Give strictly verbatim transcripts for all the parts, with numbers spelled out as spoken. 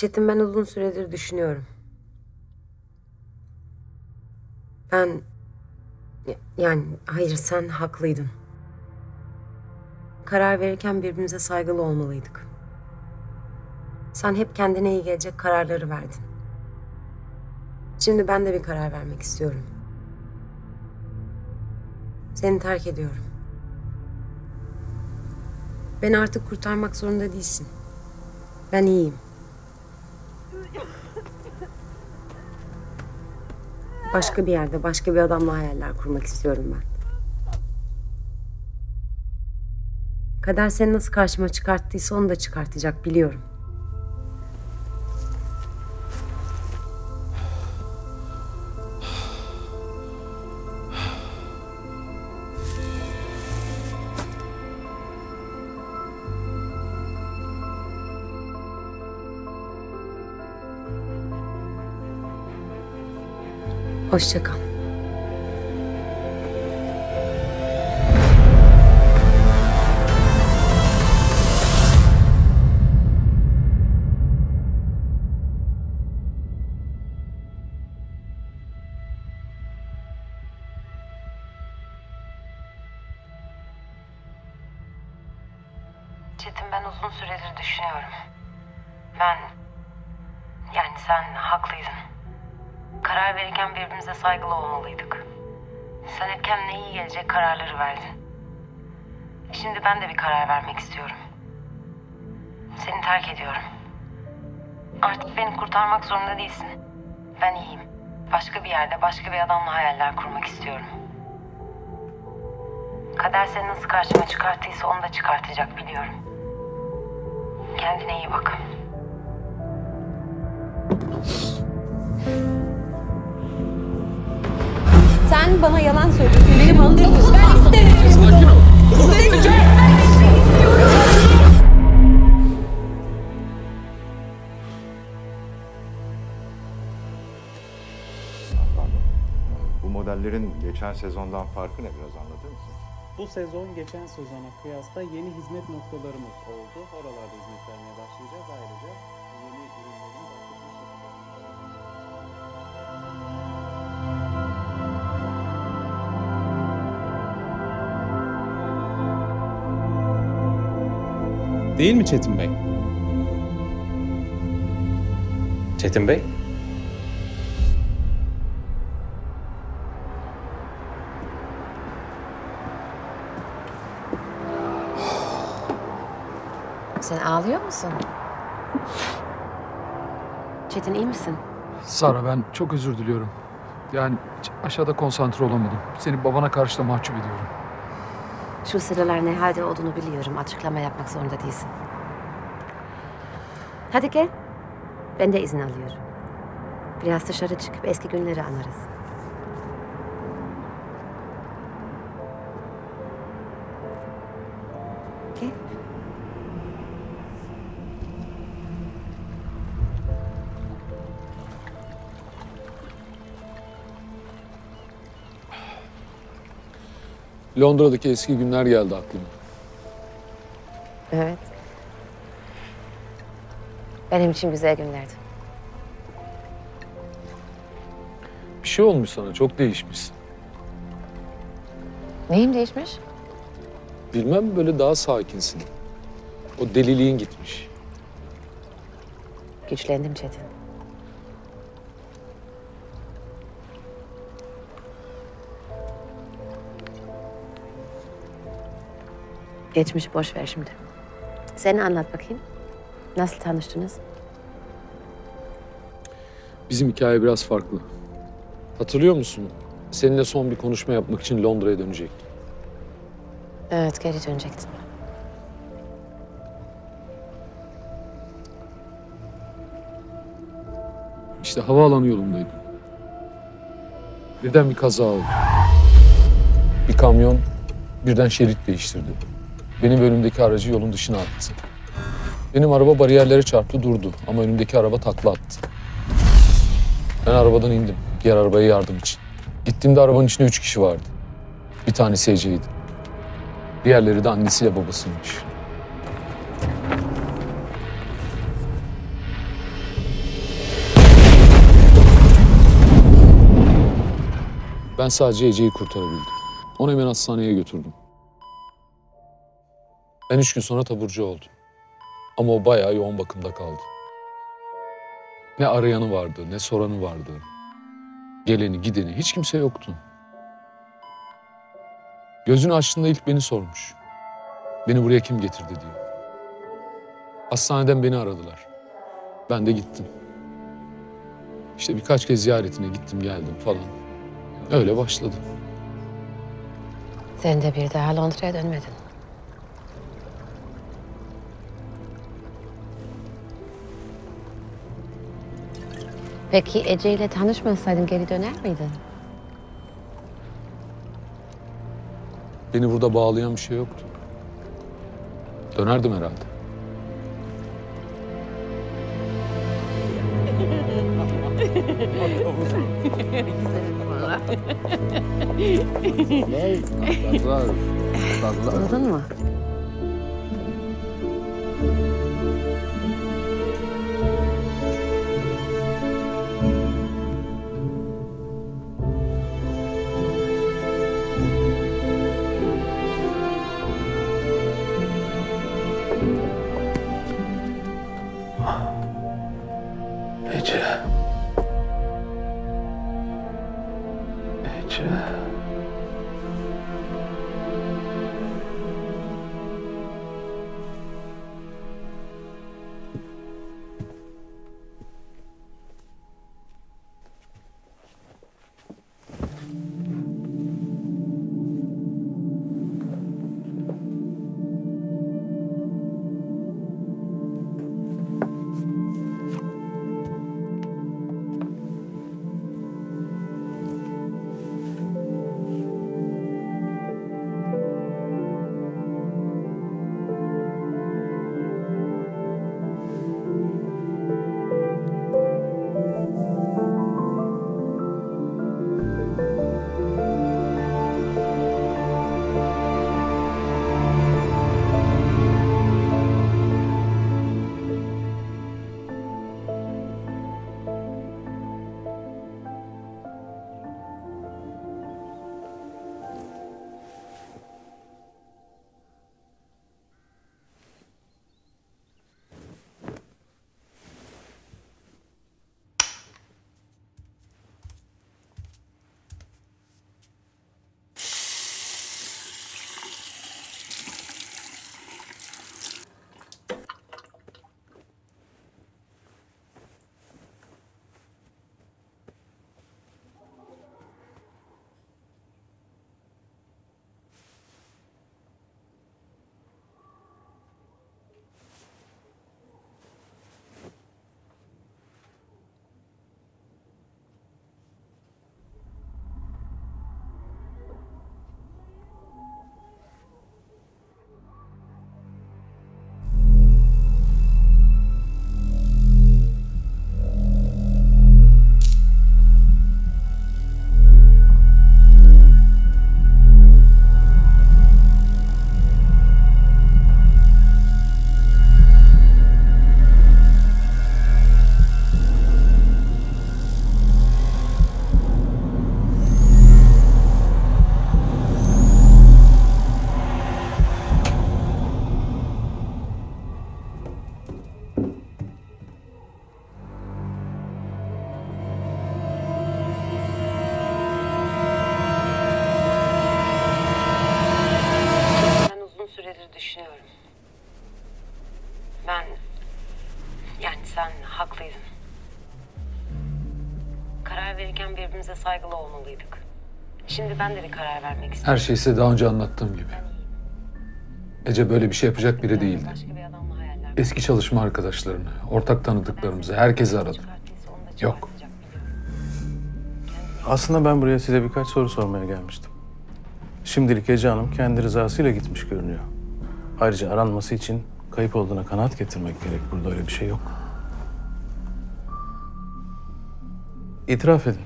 Çetin, ben uzun süredir düşünüyorum. Ben... Yani hayır, sen haklıydın. Karar verirken birbirimize saygılı olmalıydık. Sen hep kendine iyi gelecek kararları verdin. Şimdi ben de bir karar vermek istiyorum. Seni terk ediyorum. Beni artık kurtarmak zorunda değilsin. Ben iyiyim. Başka bir yerde, başka bir adamla hayaller kurmak istiyorum ben. Kader seni nasıl karşıma çıkarttıysa onu da çıkartacak, biliyorum. Hoşça kal. Çetin, ben uzun süredir düşünüyorum. Ben... Yani sen haklıydın. Karar verirken birbirimize saygılı olmalıydık. Sen hep kendine iyi gelecek kararları verdin. Şimdi ben de bir karar vermek istiyorum. Seni terk ediyorum. Artık beni kurtarmak zorunda değilsin. Ben iyiyim. Başka bir yerde, başka bir adamla hayaller kurmak istiyorum. Kader seni nasıl karşıma çıkarttıysa onu da çıkartacak, biliyorum. Kendine iyi bak. Sen bana yalan söylüyorsun, beni kandırdın. Ben istemiyorum. Sakin ol. İstemiyorum. Bu modellerin geçen sezondan farkı ne, biraz anlatır mısın? Bu sezon geçen sezona kıyasla yeni hizmet noktalarımız oldu. Oralarda hizmet vermeye başlayacağız. Ayrıca yeni ürünlerin Değil mi Çetin Bey? Çetin Bey? Sen ağlıyor musun? Çetin, iyi misin? Sara, ben çok özür diliyorum. Yani aşağıda konsantre olamadım. Seni babana karşı da mahcup ediyorum. Şu sıralar ne halde olduğunu biliyorum. Açıklama yapmak zorunda değilsin. Hadi gel. Ben de izin alıyorum. Biraz dışarı çıkıp eski günleri anarız. Gel. Londra'daki eski günler geldi aklıma. Evet. Benim için güzel günlerdi. Bir şey olmuş sana, çok değişmişsin. Neyim değişmiş? Bilmem, böyle daha sakinsin. O deliliğin gitmiş. Güçlendim Çetin. Geçmiş boş ver şimdi. Sen anlat bakayım. Nasıl tanıştınız? Bizim hikaye biraz farklı. Hatırlıyor musun? Seninle son bir konuşma yapmak için Londra'ya dönecektim. Evet, geri dönecektin. İşte havaalanı yolundaydım. Birden bir kaza oldu. Bir kamyon birden şerit değiştirdi. Benim önümdeki aracı yolun dışına attı. Benim araba bariyerlere çarptı, durdu ama önümdeki araba takla attı. Ben arabadan indim, diğer arabaya yardım için. Gittiğimde arabanın içinde üç kişi vardı. Bir tanesi Ece'ydi. Diğerleri de annesiyle babasıymış. Ben sadece Ece'yi kurtarabildim. Onu hemen hastaneye götürdüm. Ben üç gün sonra taburcu oldum. Ama o bayağı yoğun bakımda kaldı. Ne arayanı vardı, ne soranı vardı. Geleni, gideni, hiç kimse yoktu. Gözünü açtığında ilk beni sormuş. Beni buraya kim getirdi diye. Hastaneden beni aradılar. Ben de gittim. İşte birkaç kez ziyaretine gittim geldim falan. Öyle başladı. Sen de bir daha Londra'ya dönmedin. Peki Ece ile tanışmasaydın geri döner miydin? Beni burada bağlayan bir şey yoktu. Dönerdim herhalde. Anladın mı? Ece. Ece. Düşünüyorum. Ben... Yani sen haklıydın. Karar verirken birbirimize saygılı olmalıydık. Şimdi ben de bir karar vermek istiyorum. Her şey size daha önce anlattığım gibi. Ece böyle bir şey yapacak biri değildi. Başka bir adamla hayaller. Eski çalışma arkadaşlarını, ortak tanıdıklarımızı, herkesi aradı. Yok. Aslında ben buraya size birkaç soru sormaya gelmiştim. Şimdilik Ece Hanım kendi rızasıyla gitmiş görünüyor. Ayrıca aranması için kayıp olduğuna kanaat getirmek gerek. Burada öyle bir şey yok. İtiraf edin.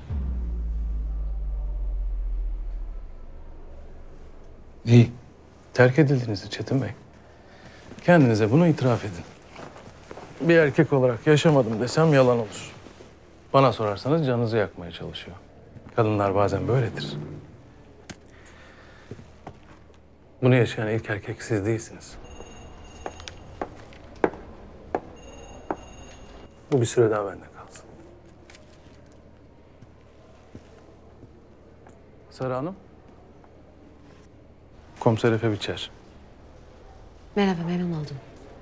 Neyi? Terk edildiğinizi Çetin Bey. Kendinize bunu itiraf edin. Bir erkek olarak yaşamadım desem yalan olur. Bana sorarsanız canınızı yakmaya çalışıyor. Kadınlar bazen böyledir. Bunu yaşayan ilk erkek siz değilsiniz. Bu bir süre daha bende kalsın. Sara Hanım. Komiser Efe Biçer. Merhaba, memnun oldum.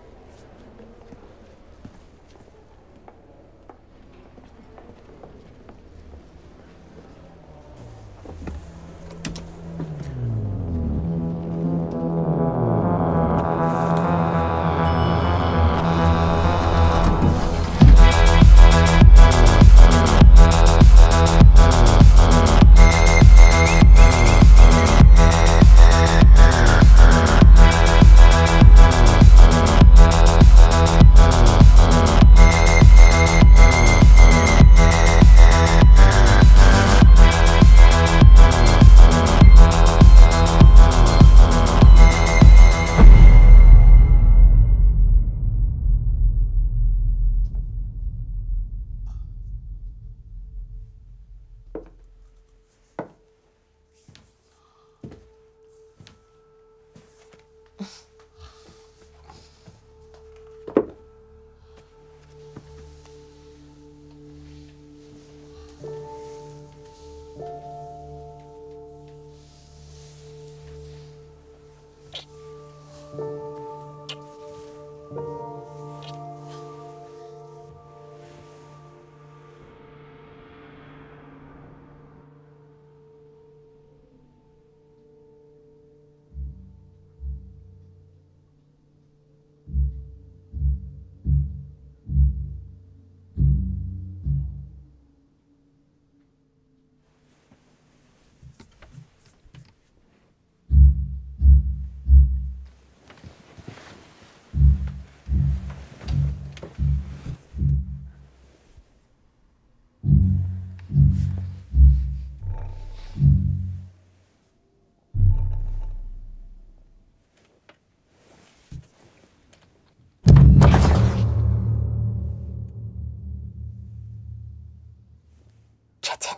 Çetin.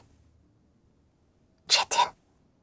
Çetin.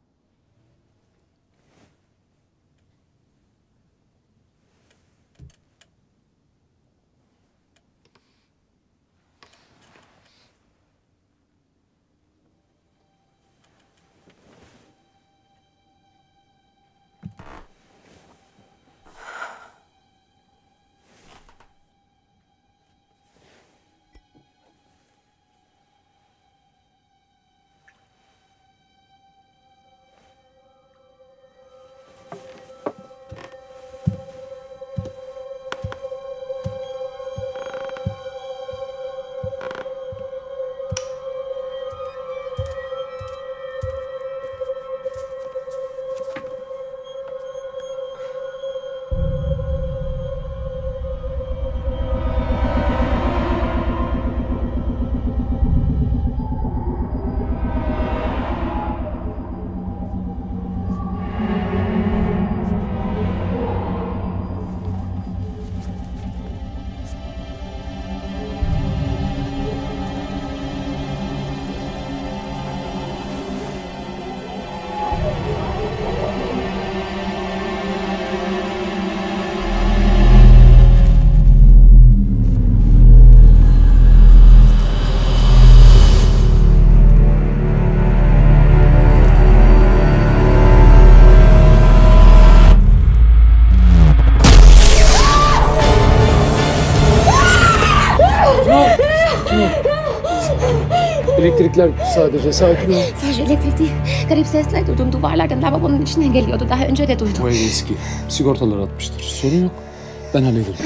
Elektrikler sadece, sakin ol. Sadece elektrik değil. Garip sesler duydum. Duvarlardan lavabonun içinden geliyordu. Daha önce de duydum. Bu ev eski. Sigortalar atmıştır. Sorun yok. Ben hallederim.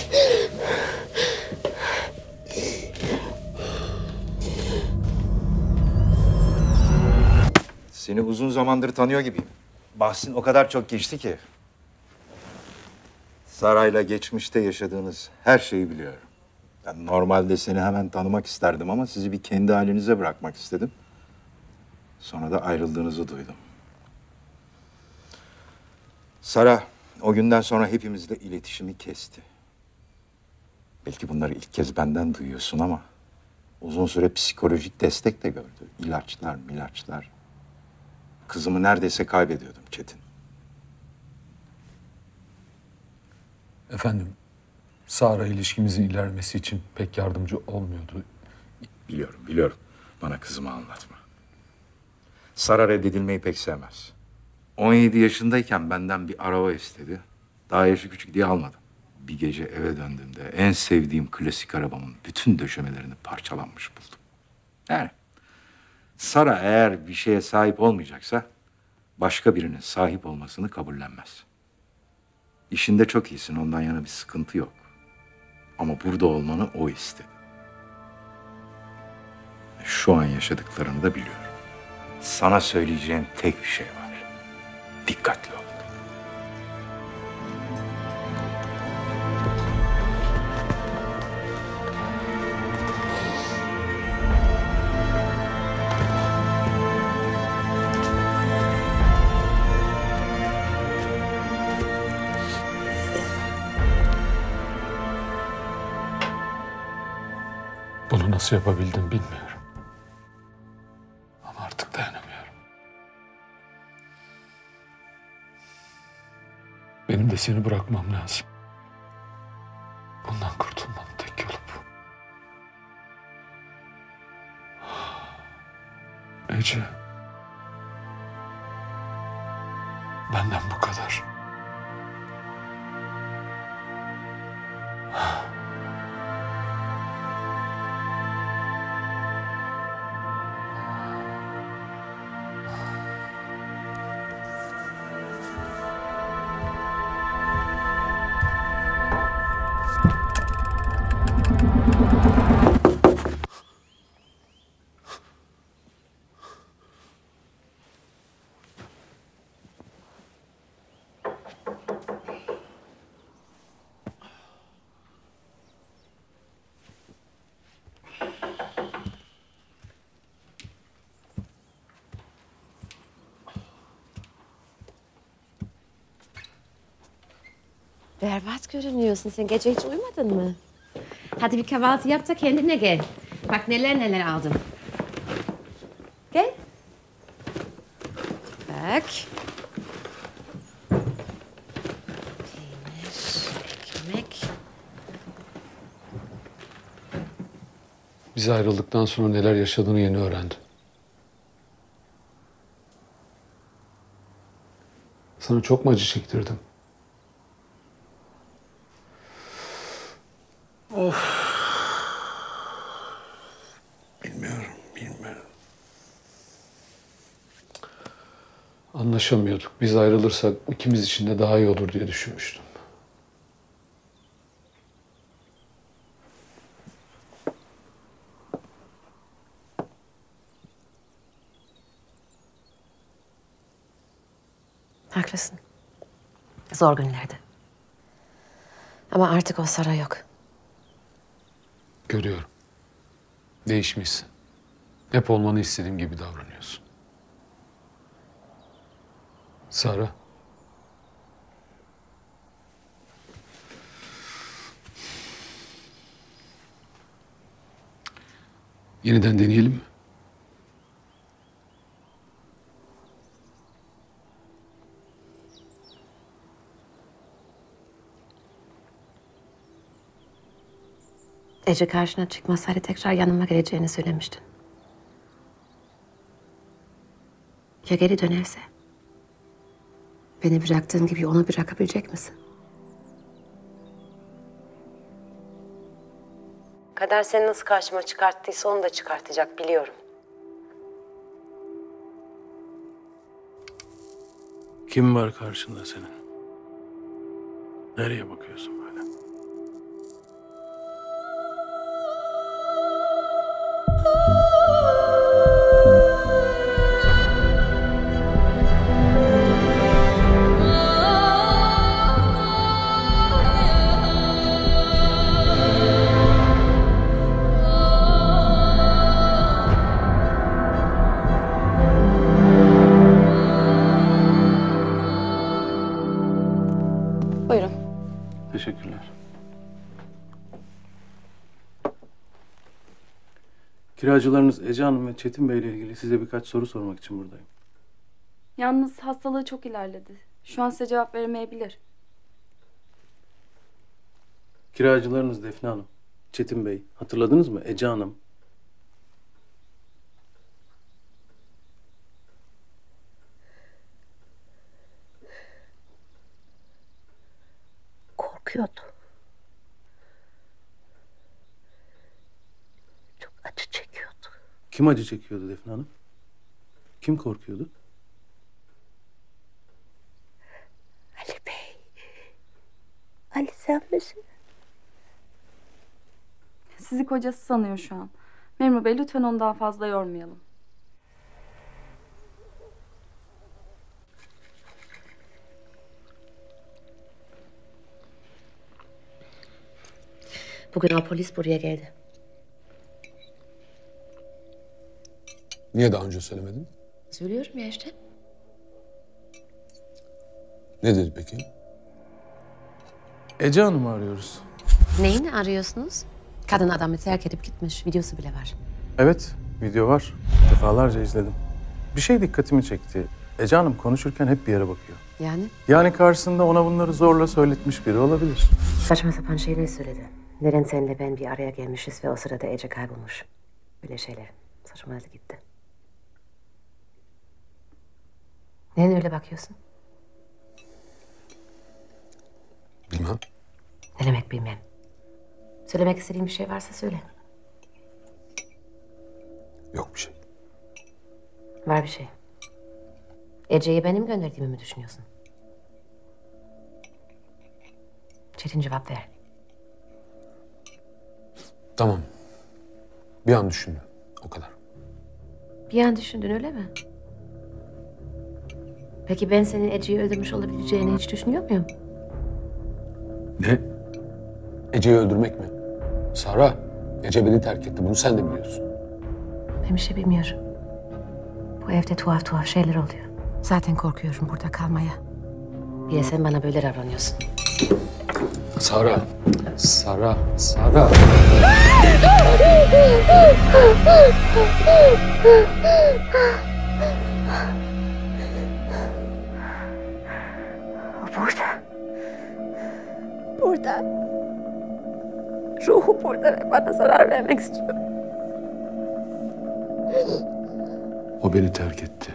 Seni uzun zamandır tanıyor gibiyim. Bahsin o kadar çok geçti ki. Saray'la geçmişte yaşadığınız her şeyi biliyorum. Ben normalde seni hemen tanımak isterdim ama sizi bir kendi halinize bırakmak istedim. Sonra da ayrıldığınızı duydum. Sara o günden sonra hepimizle iletişimi kesti. Belki bunları ilk kez benden duyuyorsun ama Uzun süre psikolojik destek de gördü. İlaçlar, milaçlar. Kızımı neredeyse kaybediyordum Çetin. Efendim, Sara ilişkimizin ilerlemesi için pek yardımcı olmuyordu. Biliyorum, biliyorum. Bana kızımı anlatma. Sara reddedilmeyi pek sevmez. on yedi yaşındayken benden bir araba istedi. Daha yaşı küçük diye almadım. Bir gece eve döndüğümde en sevdiğim klasik arabamın bütün döşemelerini parçalanmış buldum. Yani Sara eğer bir şeye sahip olmayacaksa başka birinin sahip olmasını kabullenmez. İşinde çok iyisin, ondan yana bir sıkıntı yok. Ama burada olmanı o istedi. Şu an yaşadıklarını da biliyorum. Sana söyleyeceğim tek bir şey var. Dikkatli ol. Bunu nasıl yapabildim bilmiyorum. Ama artık dayanamıyorum. Benim de seni bırakmam lazım. Bundan kurtulmanın tek yolu bu. Ece. Benden bu kadar. Berbat görünüyorsun. Sen gece hiç uyumadın mı? Hadi bir kahvaltı yap da kendine gel. Bak neler neler aldım. Gel. Bak. Peynir, ekmek. Biz ayrıldıktan sonra neler yaşadığını yeni öğrendim. Sana çok mu acı çektirdim? Bilmiyorum, bilmiyorum. Anlaşamıyorduk. Biz ayrılırsak ikimiz için de daha iyi olur diye düşünmüştüm. Haklısın. Zor günlerdi. Ama artık o Sara yok. Görüyorum. Değişmişsin. Hep olmanı istediğim gibi davranıyorsun. Sara. Yeniden deneyelim mi? Ece karşına çıkmasaydı tekrar yanıma geleceğini söylemiştin. Ya geri dönerse? Beni bıraktığın gibi onu bırakabilecek misin? Kader seni nasıl karşıma çıkarttıysa onu da çıkartacak biliyorum. Kim var karşında senin? Nereye bakıyorsun böyle? Buyurun. Teşekkür Kiracılarınız Ece Hanım ve Çetin Bey ile ilgili size birkaç soru sormak için buradayım. Yalnız hastalığı çok ilerledi. Şu an size cevap veremeyebilir. Kiracılarınız Defne Hanım, Çetin Bey, hatırladınız mı? Ece Hanım. Korkuyordu. Çok acı çekiyordu. Kim acı çekiyordu Defne Hanım? Kim korkuyordu? Ali Bey. Ali sen misin? Sizi kocası sanıyor şu an. Memur Bey lütfen onu daha fazla yormayalım. Bugün o polis buraya geldi. Niye daha önce söylemedin? Söylüyorum ya işte. Ne dedi peki? Ece Hanım'ı arıyoruz. Neyini arıyorsunuz? Kadın adamı terk edip gitmiş. Videosu bile var. Evet, video var. Defalarca izledim. Bir şey dikkatimi çekti. Ece Hanım konuşurken hep bir yere bakıyor. Yani? Yani karşısında ona bunları zorla söyletmiş biri olabilir. Saçma sapan şeyler söyledi. Neden senle ben bir araya gelmişiz ve o sırada Ece kaybolmuş. Böyle şeyler. Saçmaladı gitti. Neden öyle bakıyorsun? Bilmem. Ne demek bilmem. Söylemek istediğin bir şey varsa söyle. Yok bir şey. Var bir şey. Ece'yi benim gönderdiğimi mi düşünüyorsun? Çetin cevap ver. Tamam. Bir an düşündüm. O kadar. Bir an düşündün öyle mi? Peki ben senin Ece'yi öldürmüş olabileceğini hiç düşünüyor muyum? Ne? Ece'yi öldürmek mi? Sara, Ece beni terk etti. Bunu sen de biliyorsun. Ben bir şey bilmiyorum. Bu evde tuhaf tuhaf şeyler oluyor. Zaten korkuyorum burada kalmaya. Bir de sen bana böyle davranıyorsun. Sara. Sara. Sara. Burada. Burada. Ruhu burada ve bana zarar vermek istiyor. O beni terk etti.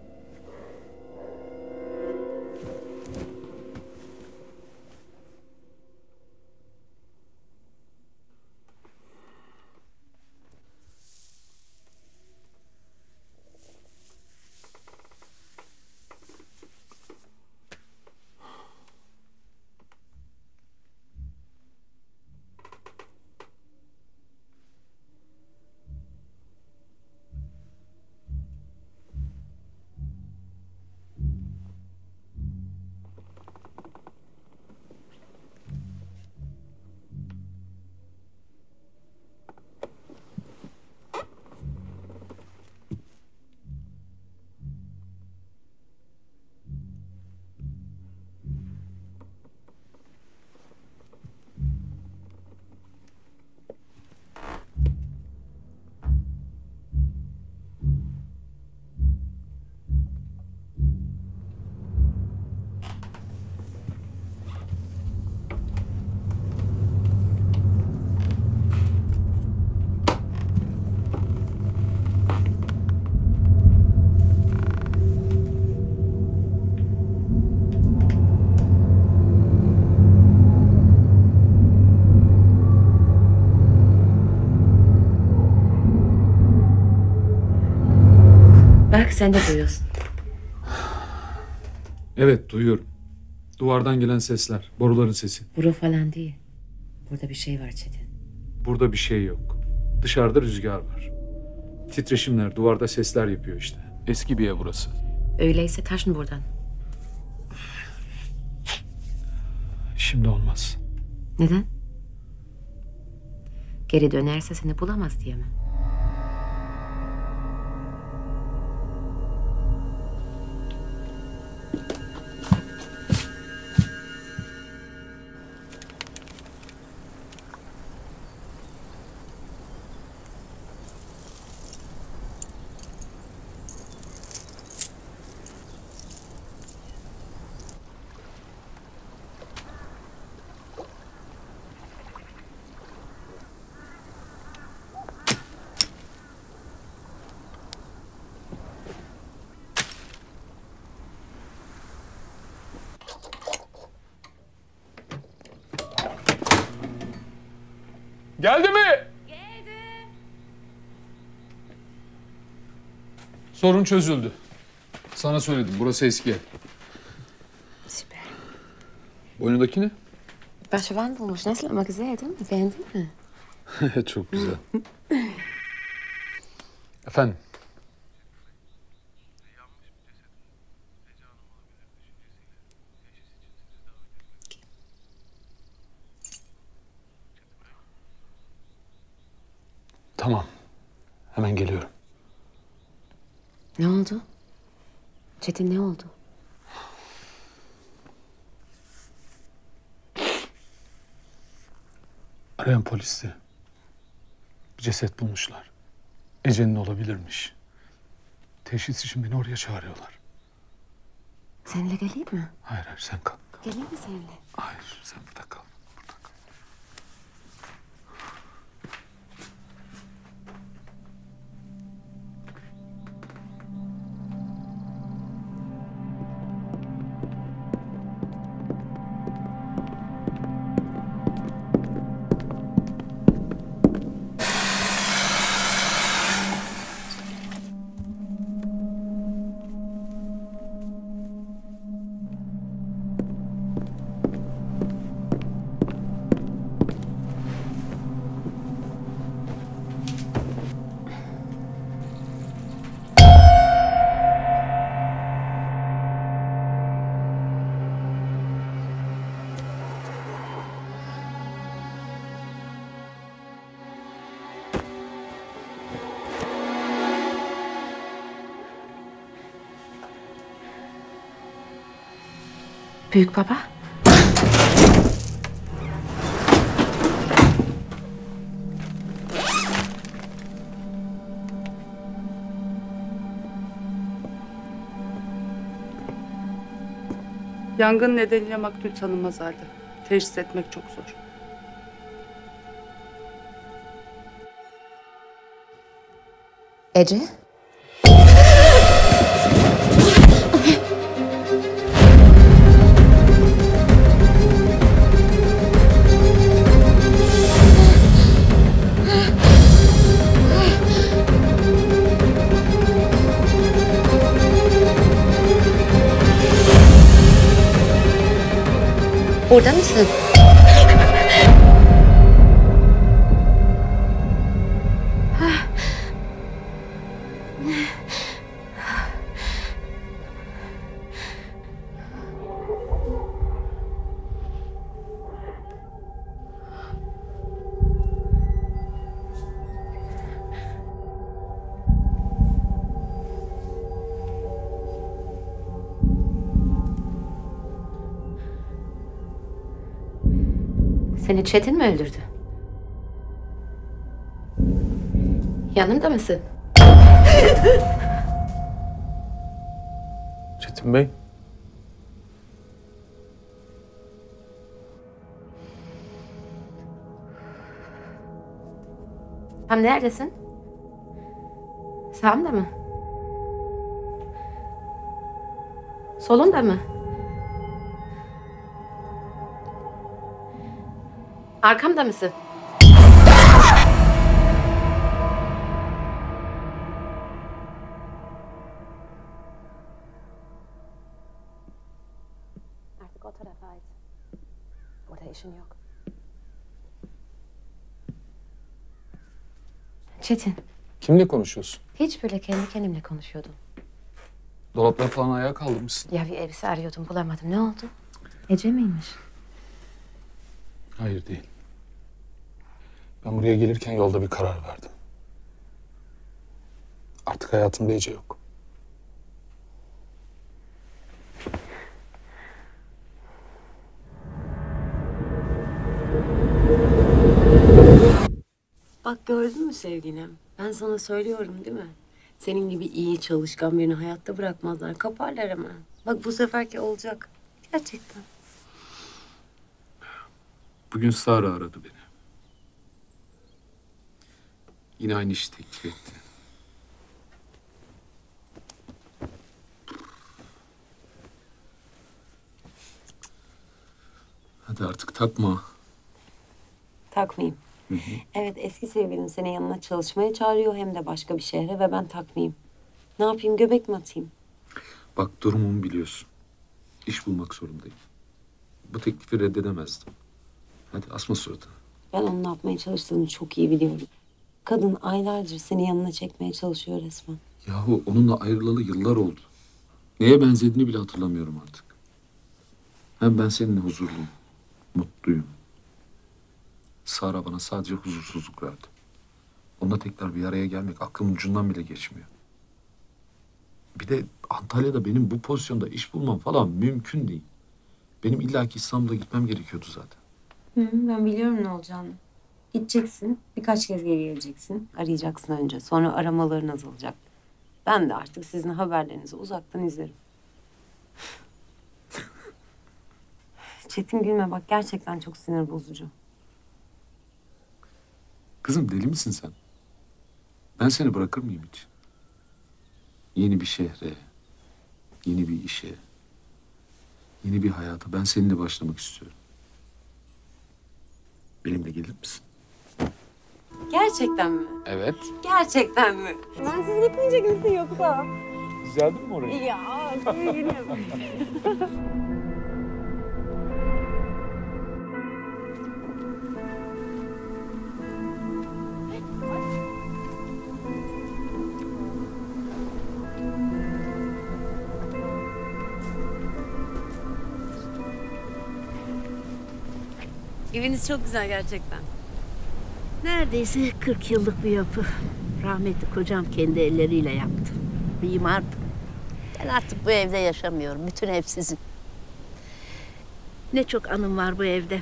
Bak sen de duyuyorsun. Evet, duyuyorum. Duvardan gelen sesler, boruların sesi. Buru falan değil. Burada bir şey var Çetin. Burada bir şey yok. Dışarıda rüzgar var. Titreşimler, duvarda sesler yapıyor işte. Eski bir ev burası. Öyleyse taşın buradan. Şimdi olmaz. Neden? Geri dönerse seni bulamaz diye mi? Geldi mi? Geldi. Sorun çözüldü. Sana söyledim. Burası eski ev. Süper. Boynundaki ne? Başavan bulmuş. Nasıl ama güzel değil mi? Beğendin mi? Çok güzel. Efendim? Tamam. Hemen geliyorum. Ne oldu? Çetin ne oldu? Arayan polisi. Bir ceset bulmuşlar. Ece'nin olabilirmiş. Teşhis için beni oraya çağırıyorlar. Seninle geleyim mi? Hayır hayır sen kal. Geleyim mi seninle? Hayır sen burada kal. Burada kal. Büyük baba. Yangın nedeniyle maktul tanınmaz halde. Teşhis etmek çok zor. Ece? Orada mısın? Seni Çetin mi öldürdü? Yanımda mısın? Çetin Bey. Tam neredesin? Sağımda mı? Solunda mı? Arkamda mısın? Artık o tarafa ait. Burada işin yok. Çetin, Kimle konuşuyorsun? hiç böyle kendi kendimle konuşuyordum. Dolapları falan ayağa kaldırmışsın. Ya bir elbise arıyordum, bulamadım. Ne oldu? Ece miymiş? Hayır değil. Ben buraya gelirken yolda bir karar verdim. Artık hayatımda Ece yok. Bak gördün mü sevgilim? Ben sana söylüyorum değil mi? Senin gibi iyi çalışkan birini hayatta bırakmazlar. Kaparlar hemen. Bak bu seferki olacak. Gerçekten. Bugün Sara aradı beni. Yine aynı işi teklif etti. Hadi artık takma. Takmayayım. Hı hı. Evet, eski sevgilin seni yanına çalışmaya çağırıyor hem de başka bir şehre ve ben takmayayım. Ne yapayım, göbek mi atayım? Bak durumumu biliyorsun. İş bulmak zorundayım. Bu teklifi reddedemezdim. Hadi asma suratını. Ben onun ne yapmaya çalıştığını çok iyi biliyorum. Kadın aylardır seni yanına çekmeye çalışıyor resmen. Yahu onunla ayrılalı yıllar oldu. Neye benzediğini bile hatırlamıyorum artık. Hem ben seninle huzurluyum, mutluyum. Sara bana sadece huzursuzluk verdi. Onunla tekrar bir araya gelmek aklımın ucundan bile geçmiyor. Bir de Antalya'da benim bu pozisyonda iş bulmam falan mümkün değil. Benim illaki İstanbul'a gitmem gerekiyordu zaten. Hı, ben biliyorum ne olacağını. Gideceksin, birkaç kez geri geleceksin. Arayacaksın önce, sonra aramaların azalacak. Ben de artık sizin haberlerinizi uzaktan izlerim. Çetin gülme bak, gerçekten çok sinir bozucu. Kızım deli misin sen? Ben seni bırakır mıyım hiç? Yeni bir şehre, yeni bir işe, yeni bir hayata ben seninle başlamak istiyorum. Benimle gelir misin? Gerçekten mi? Evet. Gerçekten mi? Ben siz gitmeyecek misin yoksa? Güzeldi mi orayı? Ya, geliyorum. Eviniz çok güzel gerçekten. Neredeyse kırk yıllık bir yapı. Rahmetli kocam kendi elleriyle yaptı. Mimardı. Ben artık bu evde yaşamıyorum. Bütün ev sizin. Ne çok anım var bu evde.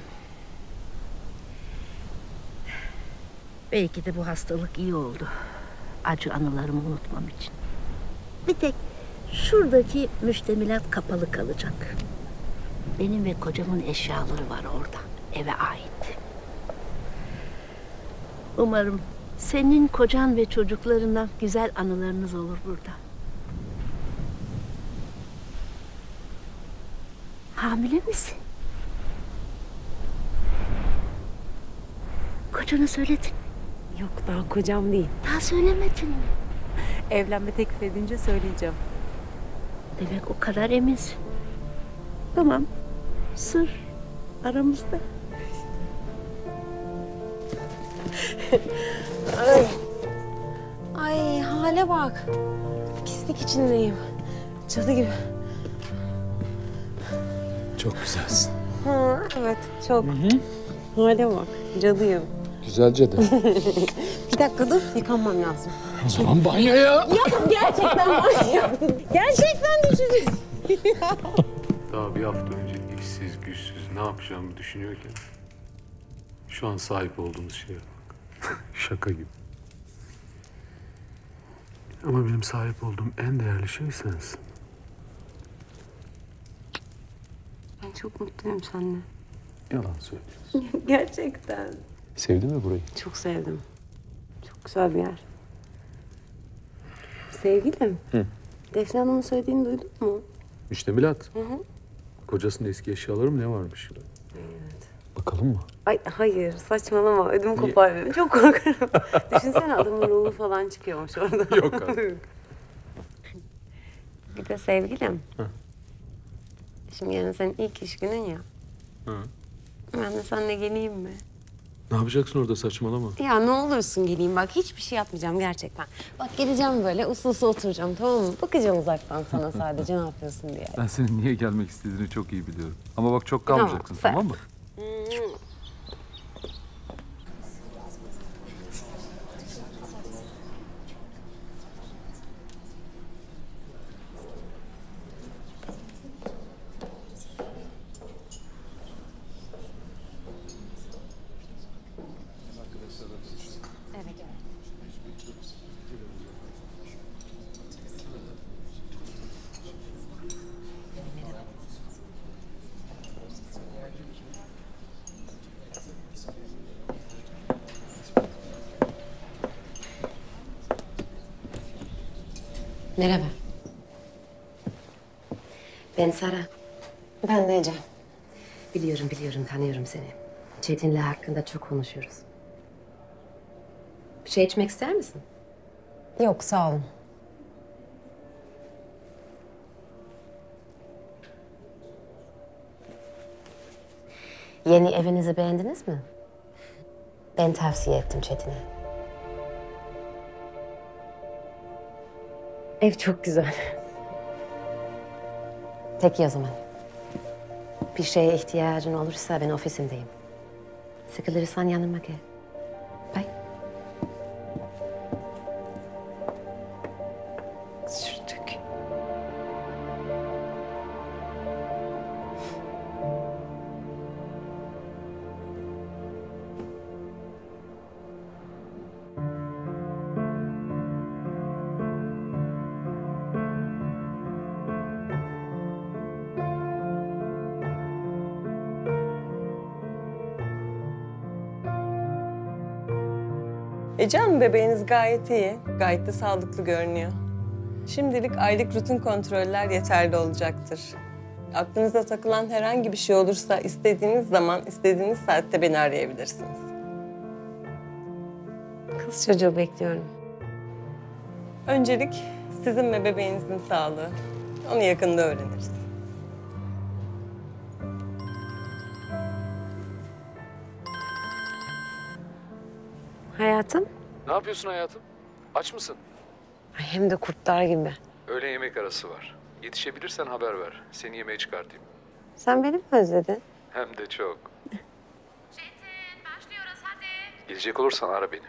Belki de bu hastalık iyi oldu. Acı anılarımı unutmam için. Bir tek şuradaki müştemilat kapalı kalacak. Benim ve kocamın eşyaları var orada. Eve ait. Umarım senin kocan ve çocuklarından güzel anılarınız olur burada. Hamile misin? Kocana söyledin. Yok, daha kocam değil. Daha söylemedin mi? Evlenme teklif edince söyleyeceğim. Demek o kadar eminsin. Tamam. Sır aramızda. Ay. Ay hale bak. Pislik içindeyim. Cadı gibi. Çok güzelsin. Ha, evet çok. Hı hı. Hale bak. Cadıyım. Güzelce de. Bir dakika dur. Yıkanmam lazım. O zaman banyoya. Ya gerçekten banyoya. Gerçekten düşeceğim. Daha bir hafta önce işsiz, güçsüz ne yapacağımı düşünüyorken şu an sahip olduğumuz şeye bak. Şaka gibi. Ama benim sahip olduğum en değerli şey sensin. Ben çok mutluyum seninle. Yalan söylüyorsun. Gerçekten. Sevdin mi burayı? Çok sevdim. Çok güzel bir yer. Sevgilim. Hı. Defne Hanım'ın söylediğini duydun mu? Müştemilat. Hı hı. Kocasının eski eşyaları mı ne varmış? Evet. Bakalım mı? Ay hayır saçmalama ödüm kopar benim. Çok korkarım. Düşünsene adamın ruhu falan çıkıyormuş orada. Yok artık. Bir de sevgilim. Hı. Şimdi yarın senin ilk iş günün ya. Hı. Ben de seninle geleyim mi? Ne yapacaksın orada saçmalama? Ya ne olursun geleyim bak hiçbir şey yapmayacağım gerçekten. Bak geleceğim böyle uslu uslu oturacağım tamam mı? Bakacağım uzaktan sana sadece ne yapıyorsun diye. Ben senin niye gelmek istediğini çok iyi biliyorum. Ama bak çok kalmayacaksın Tamam, tamam mı? Merhaba. Ben Sara. Ben de Ece. Biliyorum biliyorum tanıyorum seni. Çetin'le hakkında çok konuşuyoruz. Bir şey içmek ister misin? Yok, sağ olun. Yeni evinizi beğendiniz mi? Ben tavsiye ettim Çetin'e. Ev çok güzel. Peki o zaman. Bir şeye ihtiyacın olursa ben ofisindeyim. Sıkılırsan yanıma gel. Bye. Sürdük. Ece Hanım, bebeğiniz gayet iyi. Gayet de sağlıklı görünüyor. Şimdilik aylık rutin kontroller yeterli olacaktır. Aklınıza takılan herhangi bir şey olursa istediğiniz zaman, istediğiniz saatte beni arayabilirsiniz. Kız çocuğu bekliyorum. Öncelik sizin ve bebeğinizin sağlığı. Onu yakında öğreniriz. Hayatım. Ne yapıyorsun hayatım? Aç mısın? Ay, hem de kurtlar gibi. Öğle yemek arası var. Yetişebilirsen haber ver. Seni yemeğe çıkartayım. Sen beni mi özledin? Hem de çok. Çetin, başlıyoruz hadi. Gelecek olursan ara beni.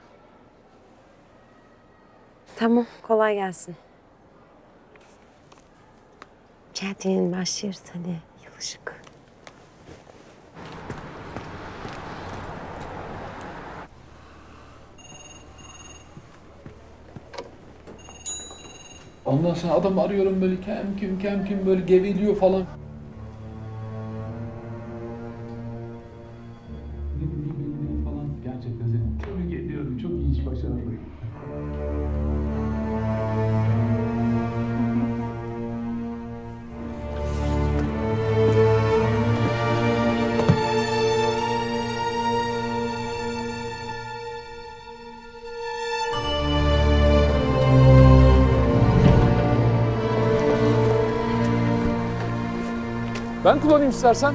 Tamam, kolay gelsin. Çetin, başlıyoruz hadi. Yılışık. Ondan sonra adam arıyorum böyle kem küm kem küm böyle geveliyor falan. falan. Gerçekten seni tebrik ediyorum. Çok iyi iş başardın. Ben kullanayım istersen.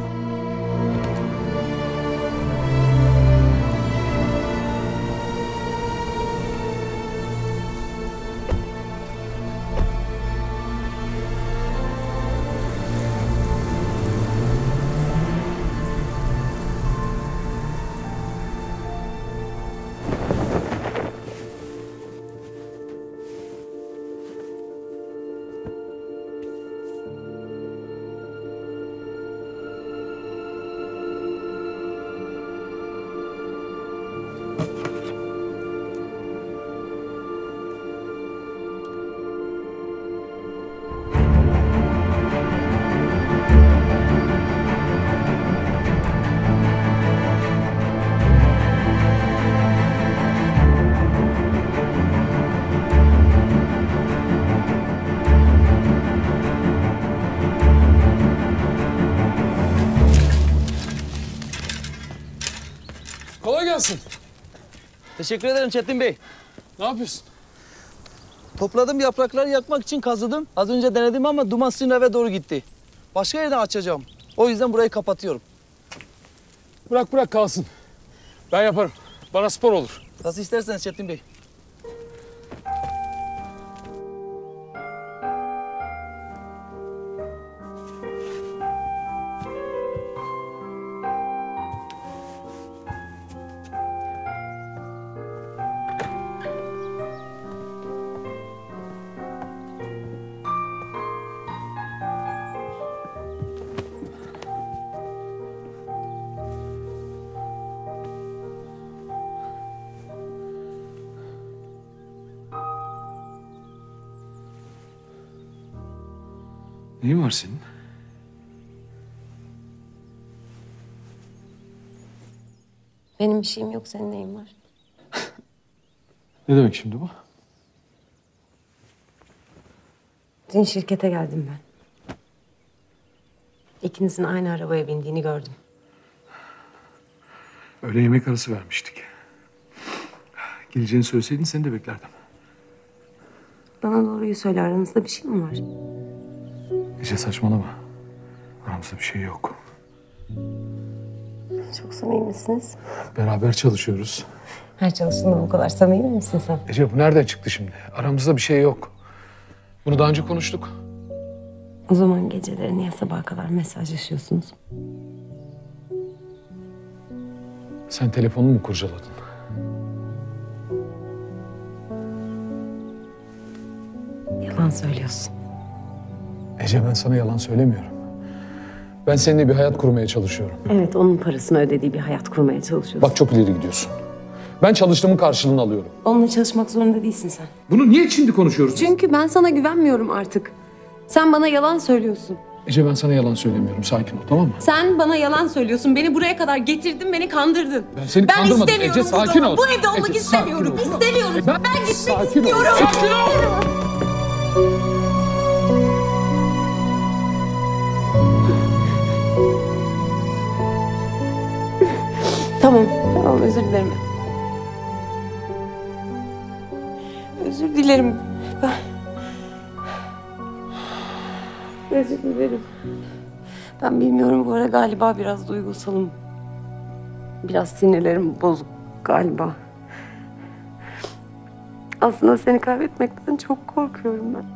Kolay gelsin. Teşekkür ederim Çetin Bey. Ne yapıyorsun? Topladım yaprakları yakmak için kazıdım. Az önce denedim ama duman sizin eve doğru gitti. Başka yerden açacağım. O yüzden burayı kapatıyorum. Bırak bırak kalsın. Ben yaparım. Bana spor olur. Nasıl isterseniz Çetin Bey. Neyin var senin? Benim bir şeyim yok, senin neyin var? Ne demek şimdi bu? Dün şirkete geldim ben. İkinizin aynı arabaya bindiğini gördüm. Öğle yemek arası vermiştik. Geleceğini söyleseydin seni de beklerdim. Bana doğruyu söyle, aranızda bir şey mi var? Ece saçmalama. Aramızda bir şey yok. Çok samimi misiniz? Beraber çalışıyoruz. Her çalıştığında bu kadar samimi misin sen? Ece bu nereden çıktı şimdi? Aramızda bir şey yok. Bunu daha önce konuştuk. O zaman geceleri niye sabaha kadar mesajlaşıyorsunuz? Sen telefonunu mu kurcaladın? Yalan söylüyorsun. Ece ben sana yalan söylemiyorum. Ben seninle bir hayat kurmaya çalışıyorum. Evet, onun parasını ödediği bir hayat kurmaya çalışıyorsun. Bak çok ileri gidiyorsun. Ben çalıştığımın karşılığını alıyorum. Onunla çalışmak zorunda değilsin sen. Bunu niye şimdi konuşuyoruz? Çünkü ben sana güvenmiyorum artık. Sen bana yalan söylüyorsun. Ece ben sana yalan söylemiyorum. Sakin ol, tamam mı? Sen bana yalan söylüyorsun. Beni buraya kadar getirdin, beni kandırdın. Ben seni ben kandırmadım. istemiyorum Ece sakin ol. Bu evde olmak Ece, istemiyorum. sakin ol. İstemiyorum. Ben, Ben gitmek sakin istiyorum. Ol. Sakin ol. Tamam, tamam özür dilerim. Özür dilerim. Ben... Özür dilerim. Ben bilmiyorum, bu ara galiba biraz duygusalım. Biraz sinirlerim bozuk galiba. Aslında seni kaybetmekten çok korkuyorum ben.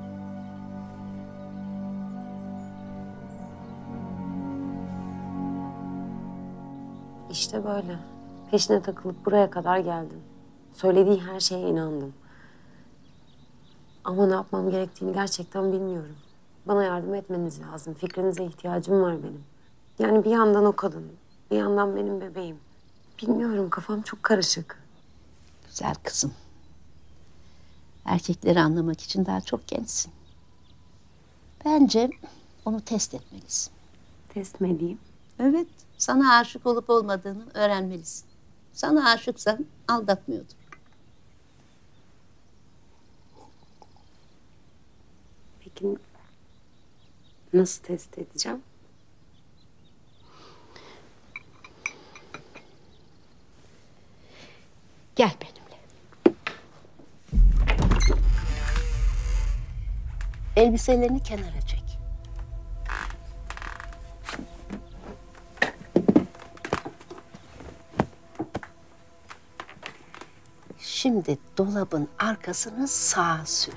İşte böyle. Peşine takılıp buraya kadar geldim. Söylediği her şeye inandım. Ama ne yapmam gerektiğini gerçekten bilmiyorum. Bana yardım etmeniz lazım. Fikrinize ihtiyacım var benim. Yani bir yandan o kadın, bir yandan benim bebeğim. Bilmiyorum, kafam çok karışık. Güzel kızım. Erkekleri anlamak için daha çok gençsin. Bence onu test etmelisin. Test mi edeyim? Evet. Sana aşık olup olmadığını öğrenmelisin. Sana aşıksan aldatmıyordun. Peki nasıl test edeceğim? Gel benimle. Elbiselerini kenara çek. Şimdi dolabın arkasını sağa sür.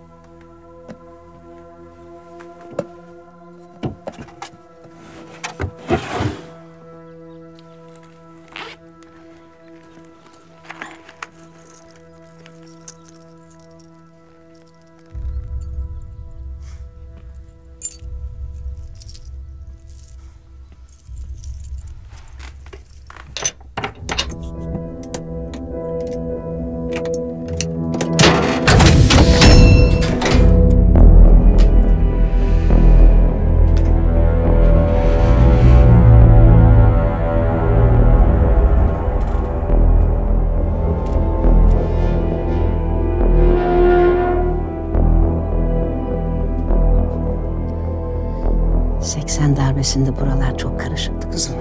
seksen darbesinde buralar çok karışıktı kızım.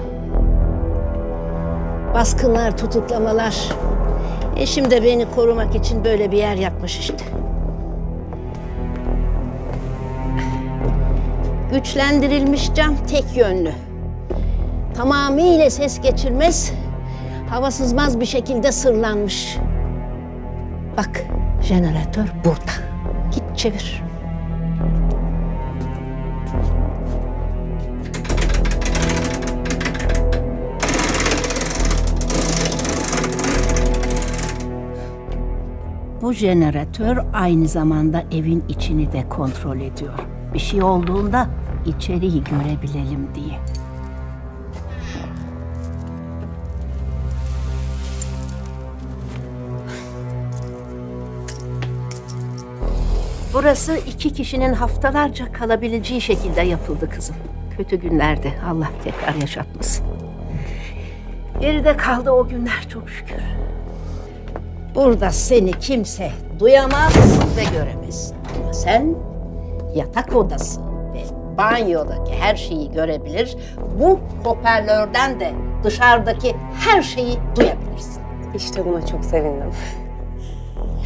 Baskınlar, tutuklamalar. Eşim de beni korumak için böyle bir yer yapmış işte. Güçlendirilmiş cam tek yönlü. Tamamıyla ses geçirmez, hava sızmaz bir şekilde sırlanmış. Bak, jeneratör burada. Git çevir. Bu jeneratör aynı zamanda evin içini de kontrol ediyor. Bir şey olduğunda içeriği görebilelim diye. Burası iki kişinin haftalarca kalabileceği şekilde yapıldı kızım. Kötü günlerde Allah tekrar yaşatmasın. Geride kaldı o günler çok şükür. Burada seni kimse duyamaz ve göremez. Ama sen yatak odası ve banyodaki her şeyi görebilir. Bu hoparlörden de dışarıdaki her şeyi duyabilirsin. İşte buna çok sevindim.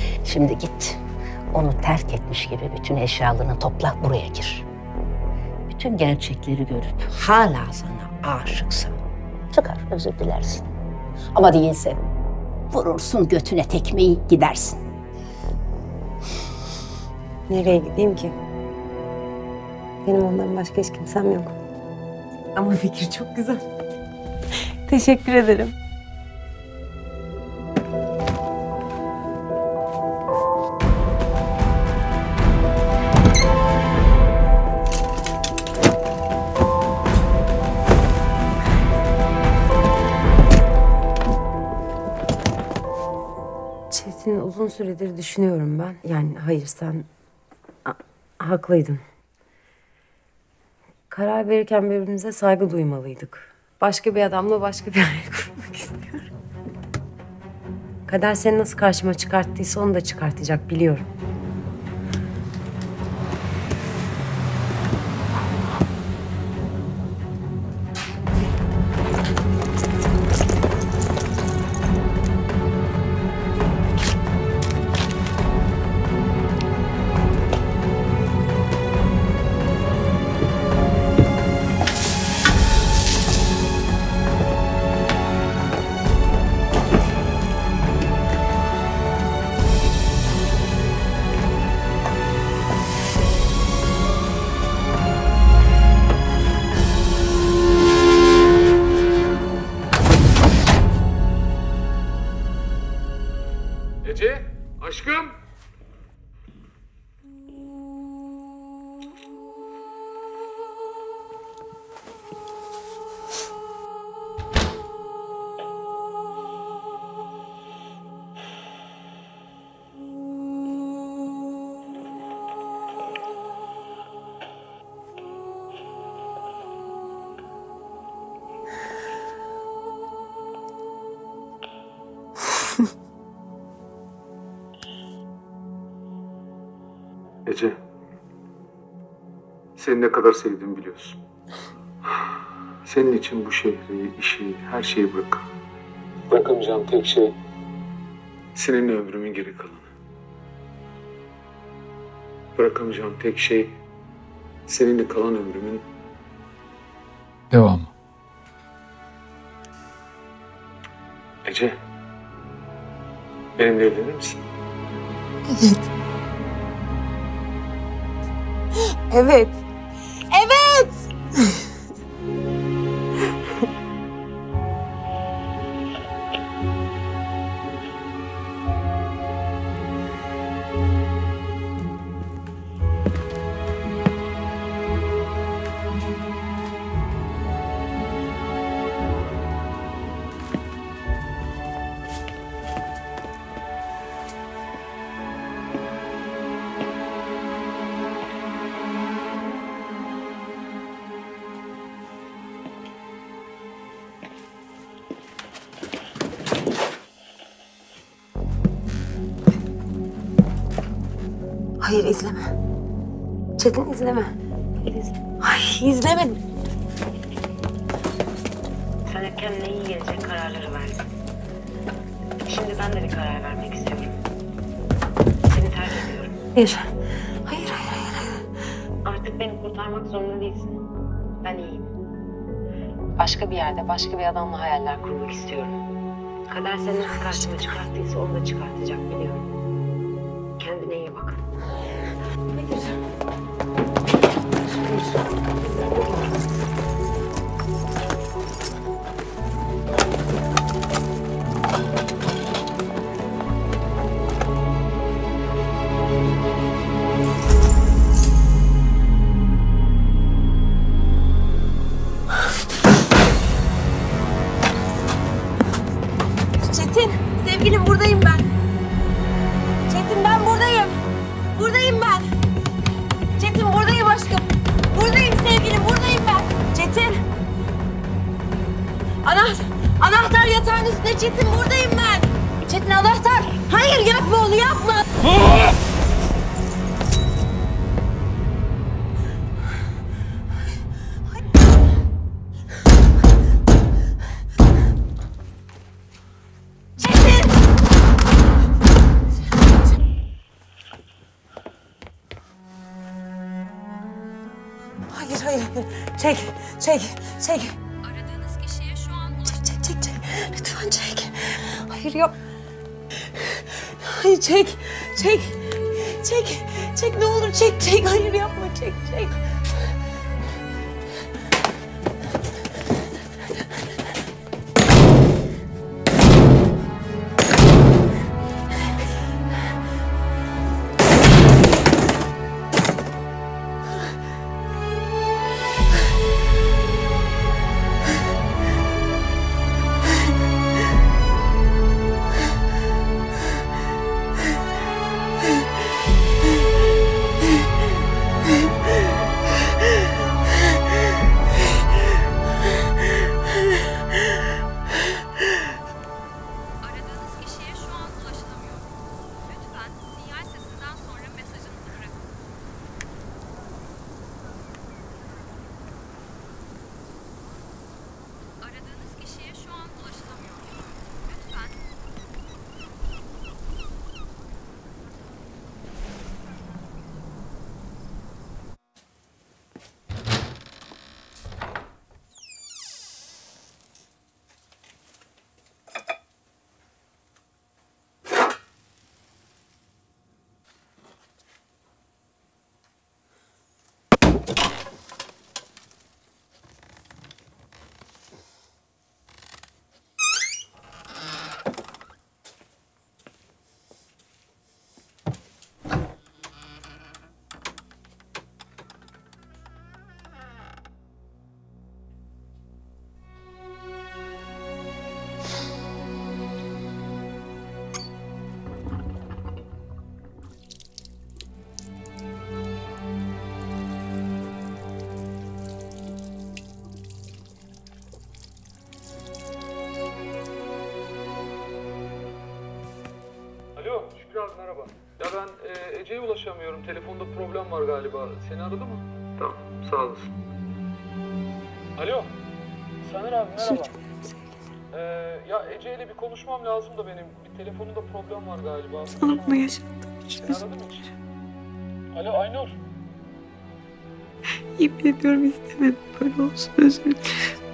Şimdi git. Onu terk etmiş gibi bütün eşyalarını topla, buraya gir. Bütün gerçekleri görüp hala sana aşıksa çıkar, özür dilersin. Ama değilse vurursun götüne tekmeyi, gidersin. Nereye gideyim ki? Benim ondan başka hiç kimsem yok. Ama fikir çok güzel. Teşekkür ederim. Çetin, uzun süredir düşünüyorum ben. Yani hayır, sen a- haklıydın. Karar verirken birbirimize saygı duymalıydık. Başka bir adamla başka bir hayal kurmak istiyorum. Kader seni nasıl karşıma çıkarttıysa onu da çıkartacak, biliyorum. Ece, aşkım. Ece, seni ne kadar sevdiğimi biliyorsun. Senin için bu şehri, işi, her şeyi bırakırım. Bırakamayacağım tek şey seninle ömrümün geri kalanı. Bırakamayacağım tek şey seninle kalan ömrümün devamı. Ece, benimle evlenir misin? Evet. Evet. Evet. Hayır, izleme. Çetin, izleme. Hayır, izleme. Ay, izleme. Sen hep kendine iyi gelecek kararları verdin. Şimdi ben de bir karar vermek istiyorum. Seni terk ediyorum. Hayır. Hayır, hayır, hayır, hayır. Artık beni kurtarmak zorunda değilsin. Ben iyiyim. Başka bir yerde, başka bir adamla hayaller kurmak istiyorum. Kader seni nasıl karşıma çıkarttıysa onu da çıkartacak, biliyorum. Kendine iyi bak. Hayır. Çetin, sevgilim, buradayım ben. Çetin, ben buradayım. Buradayım ben. Çetin, buradayım aşkım. Buradayım sevgilim, buradayım ben. Çetin. Anahtar, anahtar yatağın üstünde Çetin, buradayım ben. Çetin, anahtar. Hayır, yapma onu, yapma. Hayır, hayır. Çek, çek, çek. Aradığınız kişiye şu an Çek, çek, çek, çek. Lütfen çek. Hayır, yap. Hayır, çek, çek. Çek, çek ne olur çek, çek. Hayır yapma, çek, çek. Alo, Şükrü abi merhaba. Ya ben e, Ece'ye ulaşamıyorum. Telefonda problem var galiba. Seni aradı mı? Tamam, sağ olasın. Alo, Saner abi merhaba. Ee, ya Ece ile bir konuşmam lazım da benim. Bir telefonunda problem var galiba. Sana bunu yaşattım. Seni aradı mı hiç? Alo Aynur. Yemin ediyorum istemedim böyle olsun, özür dilerim.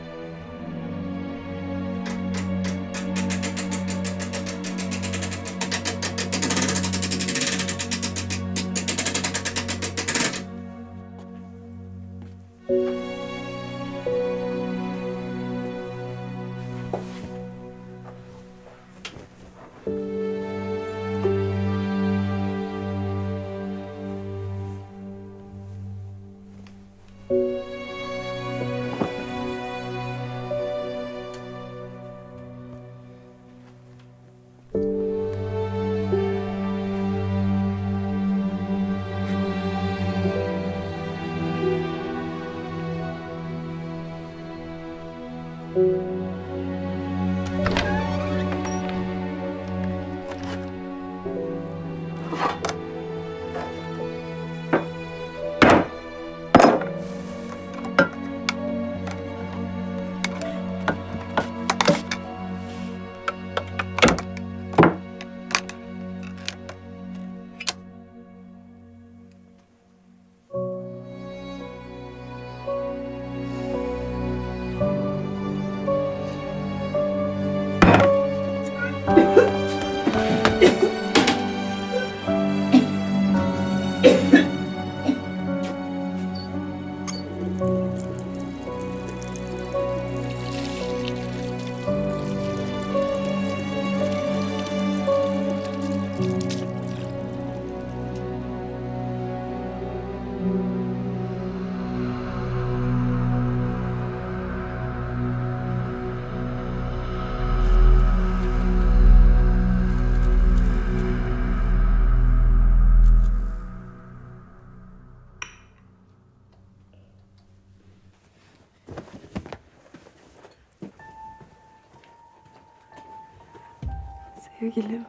Sevgilim.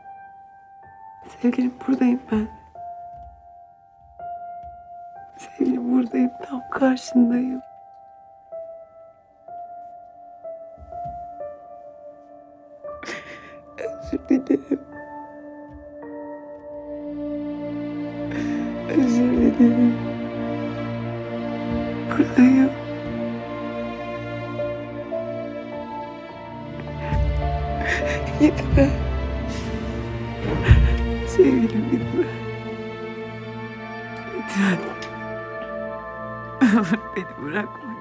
Sevgilim buradayım ben. Sevgilim buradayım, tam karşındayım. Özür dilerim. Özür dilerim. Buradayım. Gitme. Sevgilim gitme. Lütfen. Beni bırakma.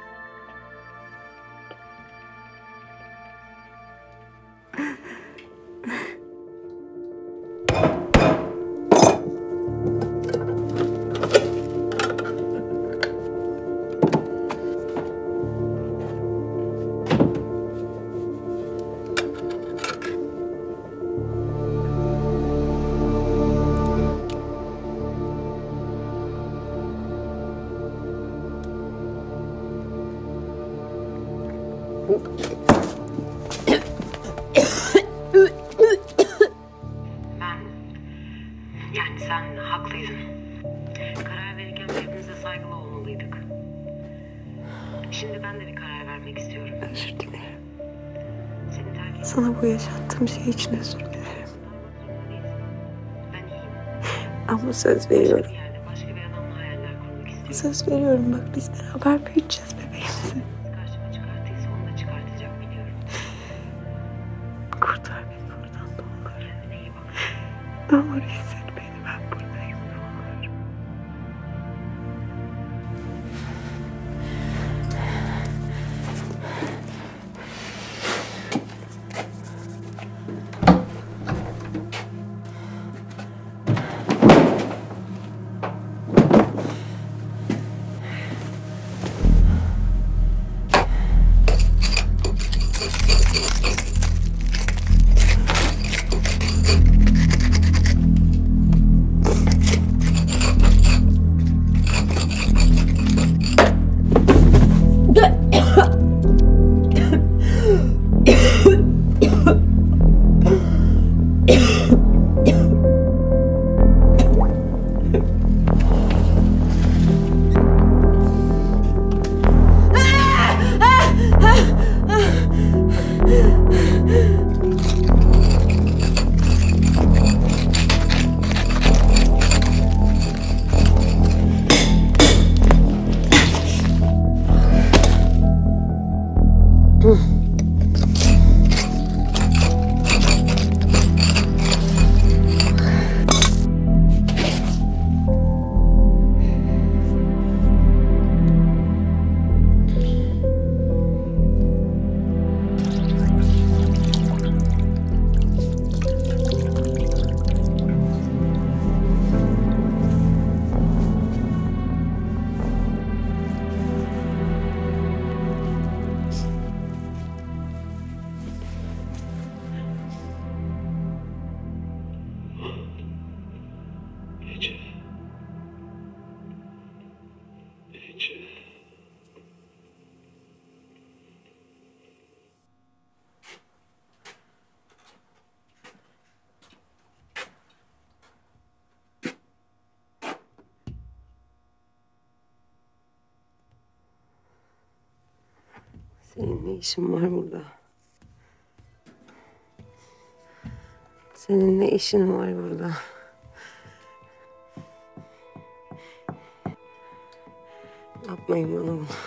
Ben, yani sen haklıydın. Karar verirken birbirimize saygılı olmalıydık. Şimdi ben de bir karar vermek istiyorum. Özür dilerim. Seni terk et. Sana bu yaşattığım şey için özür dilerim. Ben iyiyim. Ama söz veriyorum. Bir yerde başka bir adamla hayaller kurmak istiyorum. Söz veriyorum bak biz beraber büyüteceğiz bebeğimizi. Karşıma çıkarttıysa onu da çıkartacak biliyorum. Kurtar beni buradan ne olur. Kendine iyi bak. Ne olur hisset beni, ben buradayım ne olur. Senin ne işin var burada? Senin ne işin var burada? Yapmayın bana bunu.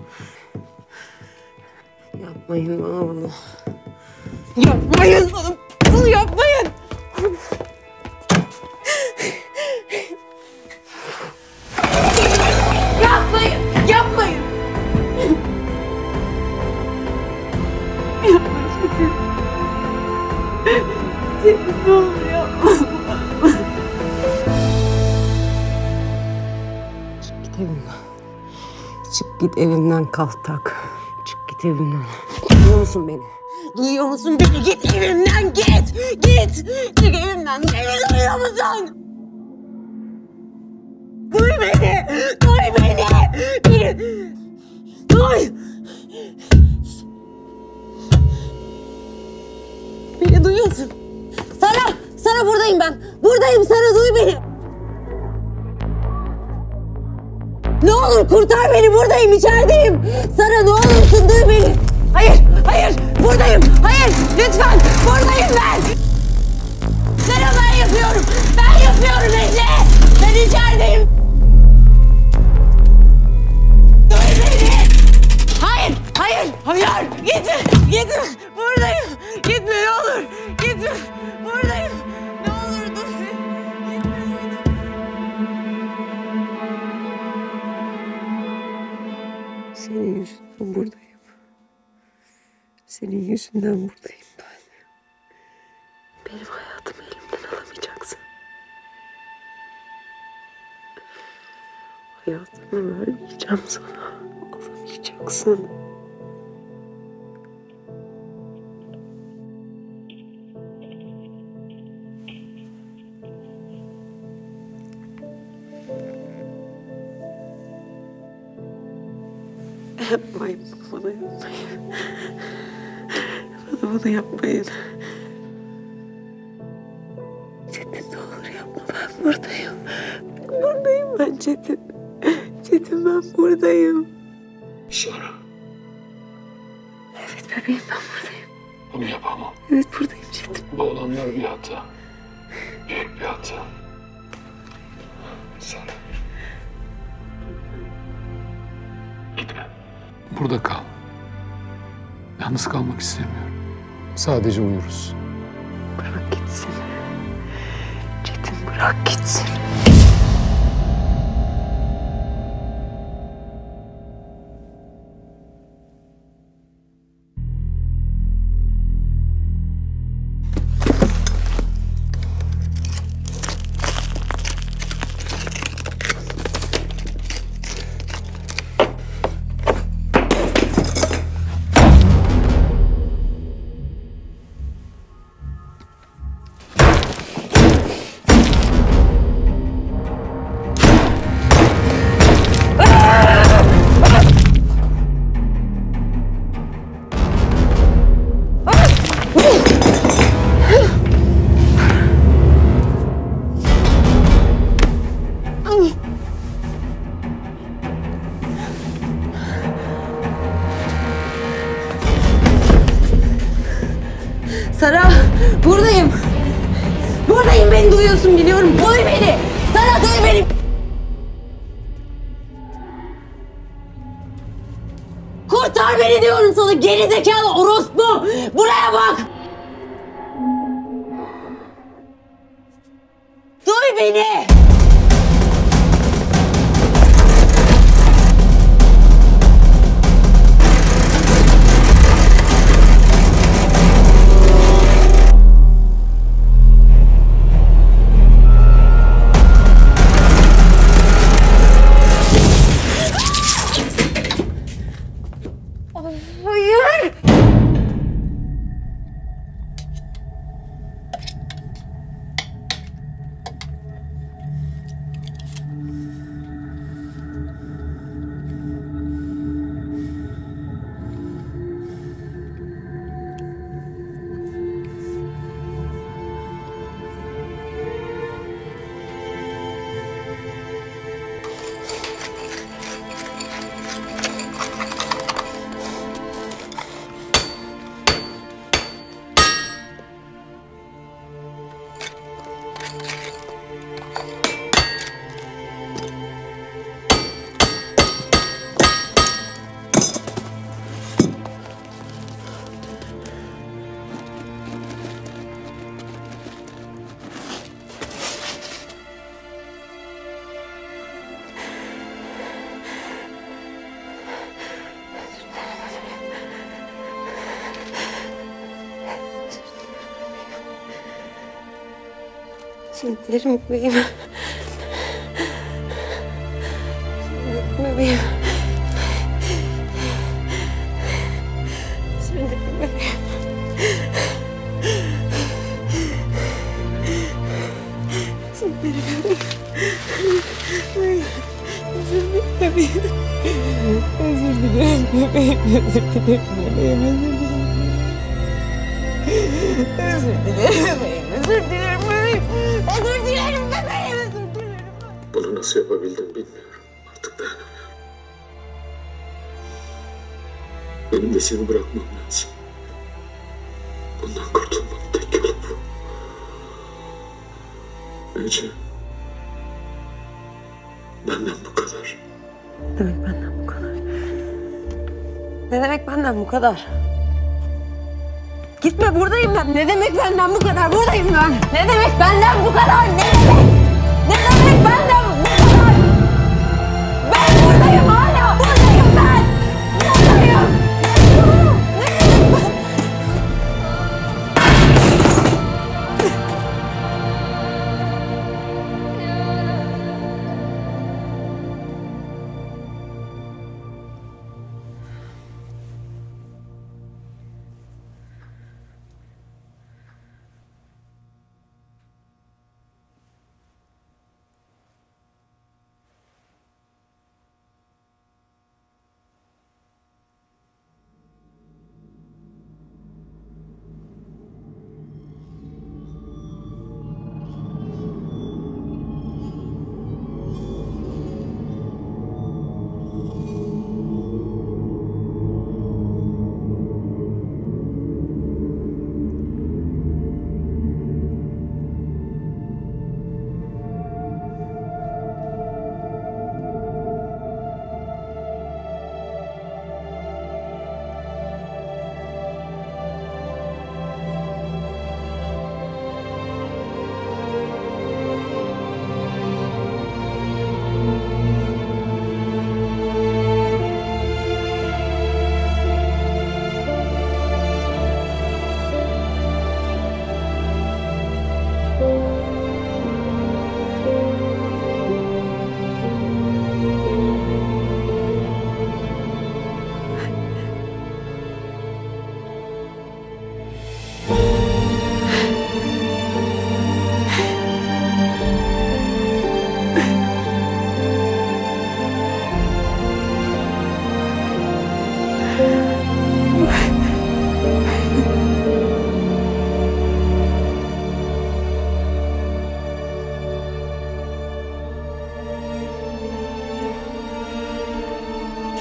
Yapmayın bana bunu. Yapmayın bana bunu, yapmayın. Yapmayın, yapmayın. Ne olur yapma. Çık git evimden. Çık git evimden kaltak. Çık git evimden. Duyuyor musun beni? Duyuyor musun beni? Git evimden git. Git. Çık evimden. Beni duyuyor musun? Duy beni. Duy beni. Beni. Duy. Beni duyuyorsun. Sara, Sara buradayım ben. Buradayım Sara, duy beni. Ne olur kurtar beni, buradayım, içerideyim. Sara ne olursun duy beni. Hayır, hayır, buradayım. Hayır, lütfen, buradayım ben. Sara ben yapıyorum. Ben yapıyorum Ece. Ben içerideyim. buradayım. Senin yüzünden buradayım ben. Benim hayatımı elimden alamayacaksın. Hayatımı vermeyeceğim sana. Alamayacaksın. Yapmayın, bana yapmayın. Bana bunu yapmayın. Çetin ne olur yapma, ben buradayım. Buradayım ben Çetin. Çetin ben buradayım. Sara. Evet bebeğim ben buradayım. Bunu yapamam. Evet buradayım Çetin. Bu olanlar bir hata. Büyük bir hata. Sara. Gitme. Burada kal. Yalnız kalmak istemiyorum. Sadece uyuruz. Bırak gitsin. Çetin bırak gitsin. Sara, buradayım. Buradayım, beni duyuyorsun biliyorum. Duy beni. Sara duy beni. Kurtar beni diyorum sana, geri zekalı orospu. Buraya bak. Duy beni. Hayır. Özür dilerim bebeğim. Bebeğim. Özür dilerim bebeğim. Özür dilerim bebeğim. Özür dilerim bebeğim. Özür dilerim bebeğim. Özür dilerim bebeğim. Özür dilerim bebeğim. Özür dilerim bebeğim. Özür dilerim bebeğim. Özür dilerim bebeğim. Özür dilerim. Bunu nasıl yapabildim bilmiyorum. Artık dayanamıyorum. Benim de seni bırakmam lazım. Bundan kurtulmanın tek yolu bu. Ece. Benden bu kadar. Ne demek benden bu kadar? Ne demek benden bu kadar? Gitme, buradayım ben. Ne demek benden bu kadar? Buradayım ben. Ne demek benden bu kadar? Ne demek? Ne demek benden bu kadar? Ben buradayım hala. Buradayım ben. Buradayım.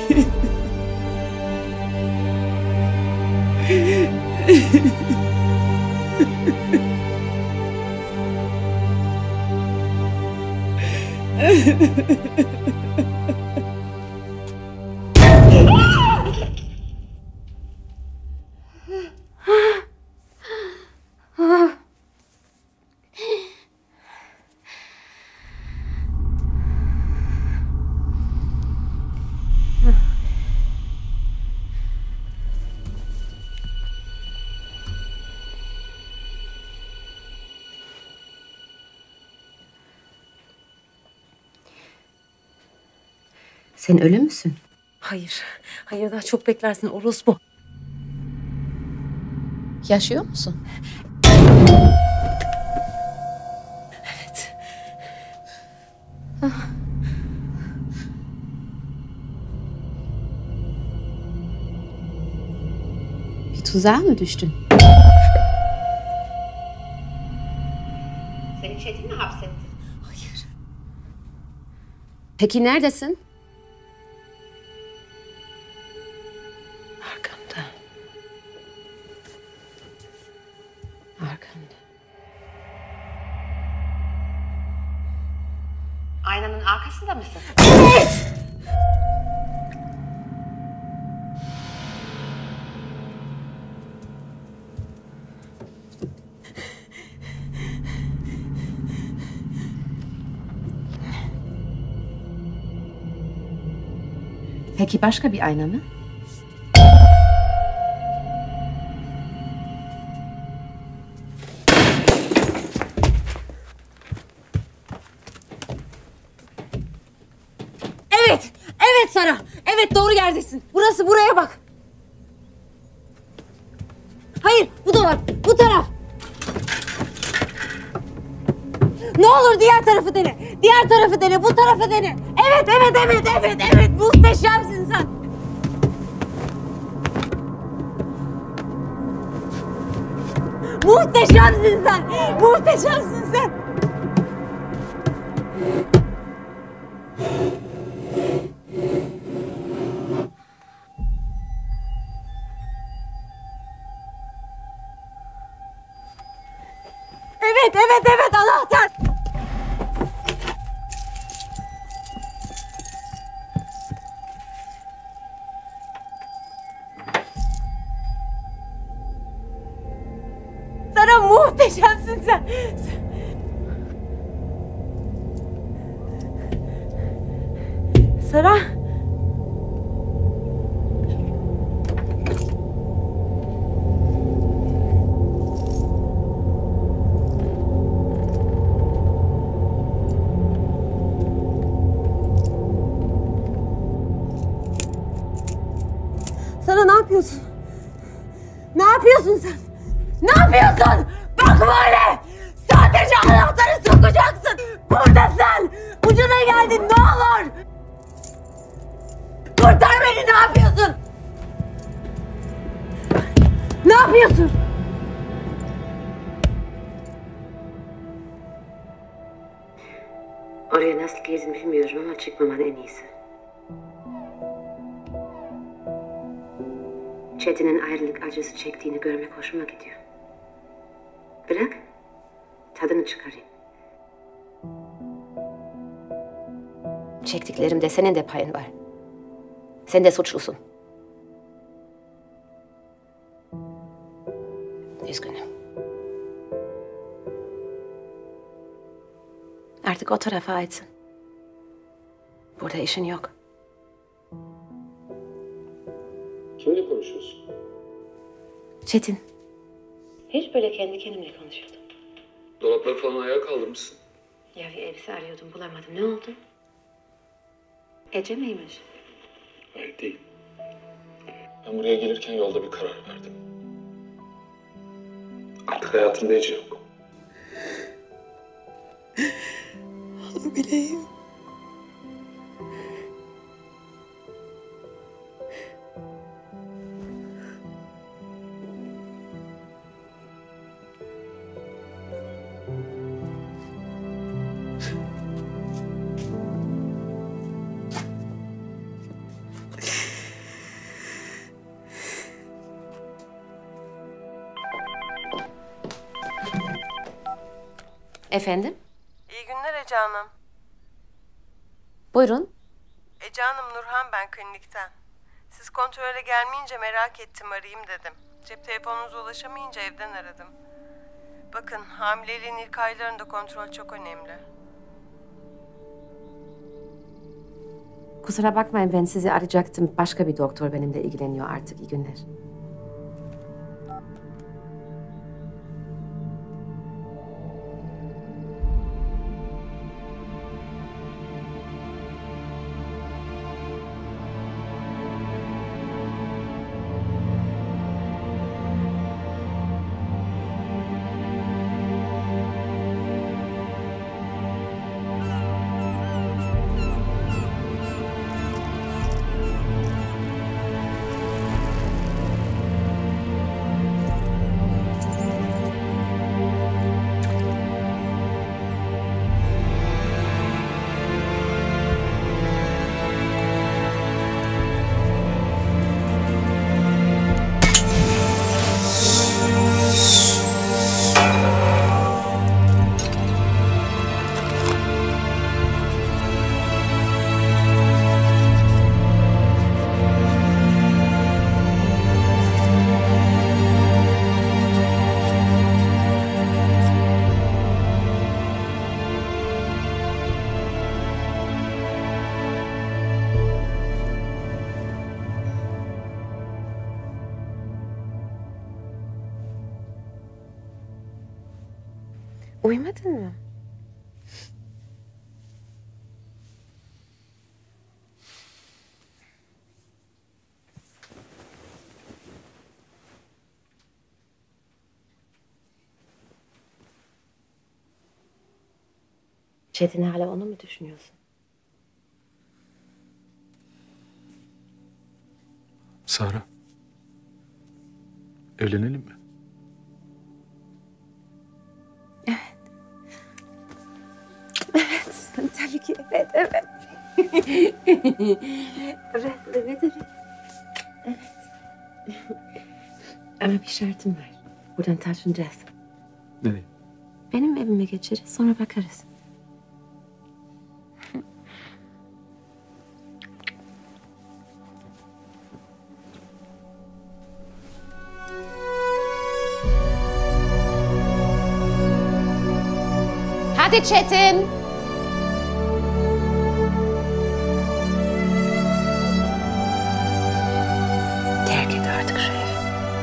Sen ölü müsün? Hayır. Hayır daha çok beklersin orospu. Yaşıyor musun? Evet. Ah. Bir tuzağa mı düştün? Seni Çetin mi hapsetti? Hayır. Peki neredesin? Arkamda. Arkamda. Aynanın arkasında mısın? Evet! Peki başka bir ayna mı? Evet, evet Sara. Evet doğru yerdesin. Burası, buraya bak. Hayır, bu dolap, bu taraf. Ne olur diğer tarafı dene. Diğer tarafı dene, bu tarafı dene. Evet, evet, evet, evet, evet. Muhteşemsin sen. Muhteşemsin sen. Muhteşemsin sen. Evet, evet, evet anahtar. Sara muhteşemsin sen. Sara. Sara ne yapıyorsun? Ne yapıyorsun sen? Ne yapıyorsun? Bak böyle! Sadece anahtarı sokacaksın! Buradasın! Ucuna geldin ne olur! Kurtar beni ne yapıyorsun? Ne yapıyorsun? Oraya nasıl girdin bilmiyorum ama çıkmaman en iyisi. Çetin'in ayrılık acısı çektiğini görmek hoşuma gidiyor. Bırak, tadını çıkarayım. Çektiklerimde senin de payın var. Sen de suçlusun. Üzgünüm. Artık o tarafa aitsin. Burada işin yok. Kimle konuşuyorsun? Çetin. Hiç böyle kendi kendimle konuşuyordum. Dolapları falan ayağa kaldırmışsın. Ya bir elbise arıyordum bulamadım. Ne oldu? Ece miymiş? Hayır değil. Ben buraya gelirken yolda bir karar verdim. Artık hayatımda Ece yok. Onu bileyim. Efendim? İyi günler Ece Hanım. Buyurun. Ece Hanım, Nurhan ben klinikten. Siz kontrole gelmeyince merak ettim, arayayım dedim. Cep telefonunuza ulaşamayınca evden aradım. Bakın, hamileliğin ilk aylarında kontrol çok önemli. Kusura bakmayın, ben sizi arayacaktım. Başka bir doktor benimle ilgileniyor artık. İyi günler. Uyumadın mı? Çetin, hala onu mu düşünüyorsun? Sara. Evlenelim mi? Evet, tabii ki evet, evet. evet, evet, evet. Evet. Ama bir şartım var. Buradan taşınacağız. Nereye? Benim evime geçeriz, sonra bakarız. Hadi Çetin. Terk et artık şu evi.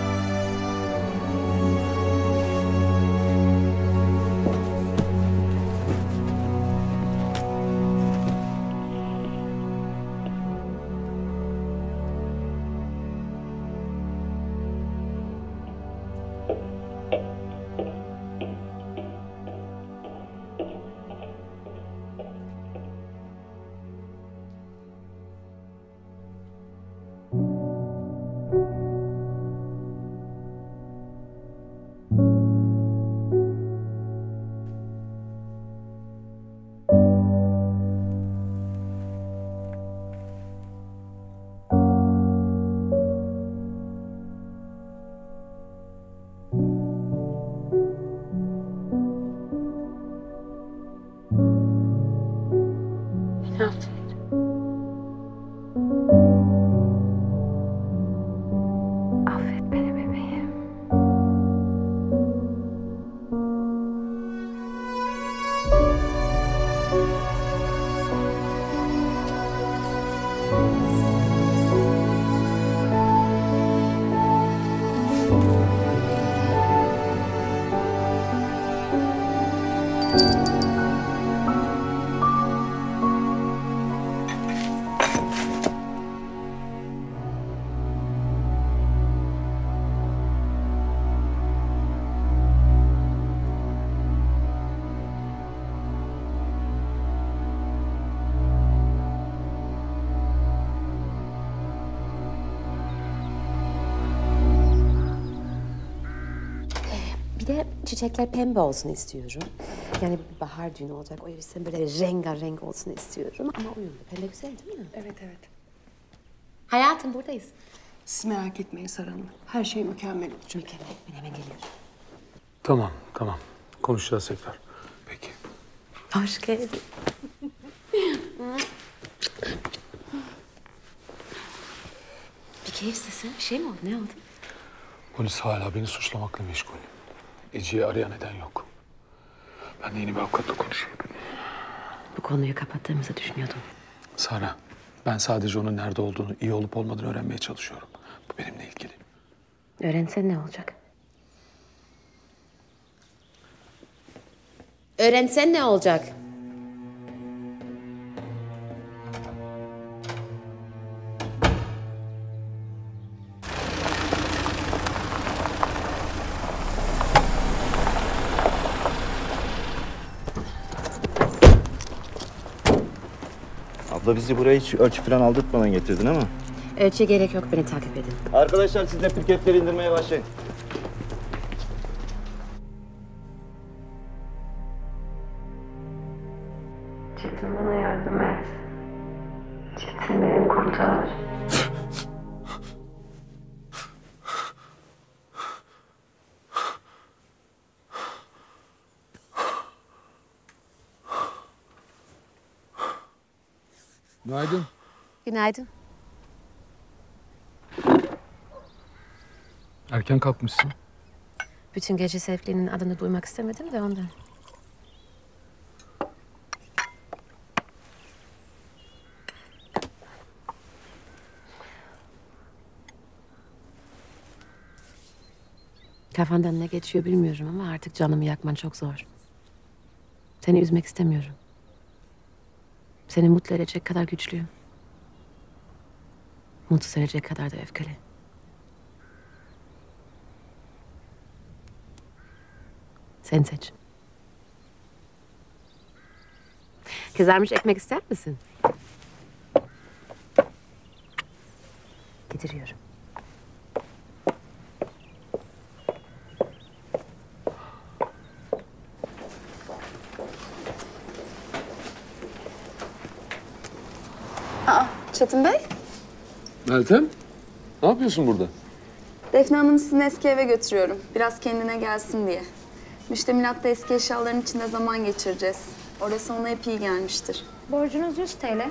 Beni affet. Affet beni bebeğim. Bir de çiçekler pembe olsun istiyorum. Yani bir bahar düğünü olacak. O yüzden böyle rengarenk olsun istiyorum. Ama uyumlu. Pembe güzel değil mi? Evet, evet. Hayatım, buradayız. Siz merak etmeyin Sara Hanım. Her şey mükemmel olacak. Mükemmel. Ben hemen geliyorum. Tamam, tamam. Konuşacağız tekrar. Peki. Hoş geldin. Bir keyif sesi, bir şey mi oldu? Ne oldu? Polis hala beni suçlamakla meşgul. Ece'yi arayan neden yok. Ben de yeni bir avukatla konuşuyorum. Bu konuyu kapattığımızı düşünüyordum. Sara, ben sadece onun nerede olduğunu iyi olup olmadığını öğrenmeye çalışıyorum. Bu benimle ilgili. Öğrensen ne olacak? Öğrensen ne olacak? Abla bizi buraya hiç ölçü falan aldırtmadan getirdin ama. Ölçüye gerek yok, beni takip edin. Arkadaşlar siz de pirketleri indirmeye başlayın. Çetin bana yardım et. Çetin beni kurtar. Günaydın. Günaydın. Erken kalkmışsın. Bütün gece sevgilinin adını duymak istemedim de ondan. Kafandan ne geçiyor bilmiyorum ama artık canımı yakman çok zor. Seni üzmek istemiyorum. Seni mutlu edecek kadar güçlüyüm. Mutsuz edecek kadar da öfkeli. Sen seç. Kızarmış ekmek ister misin? Getiriyorum. Aa, Çetin Bey. Meltem, ne yapıyorsun burada? Defne Hanım'ı sizin eski eve götürüyorum. Biraz kendine gelsin diye. Müştemilatta eski eşyaların içinde zaman geçireceğiz. Orası ona hep iyi gelmiştir. Borcunuz yüz TL.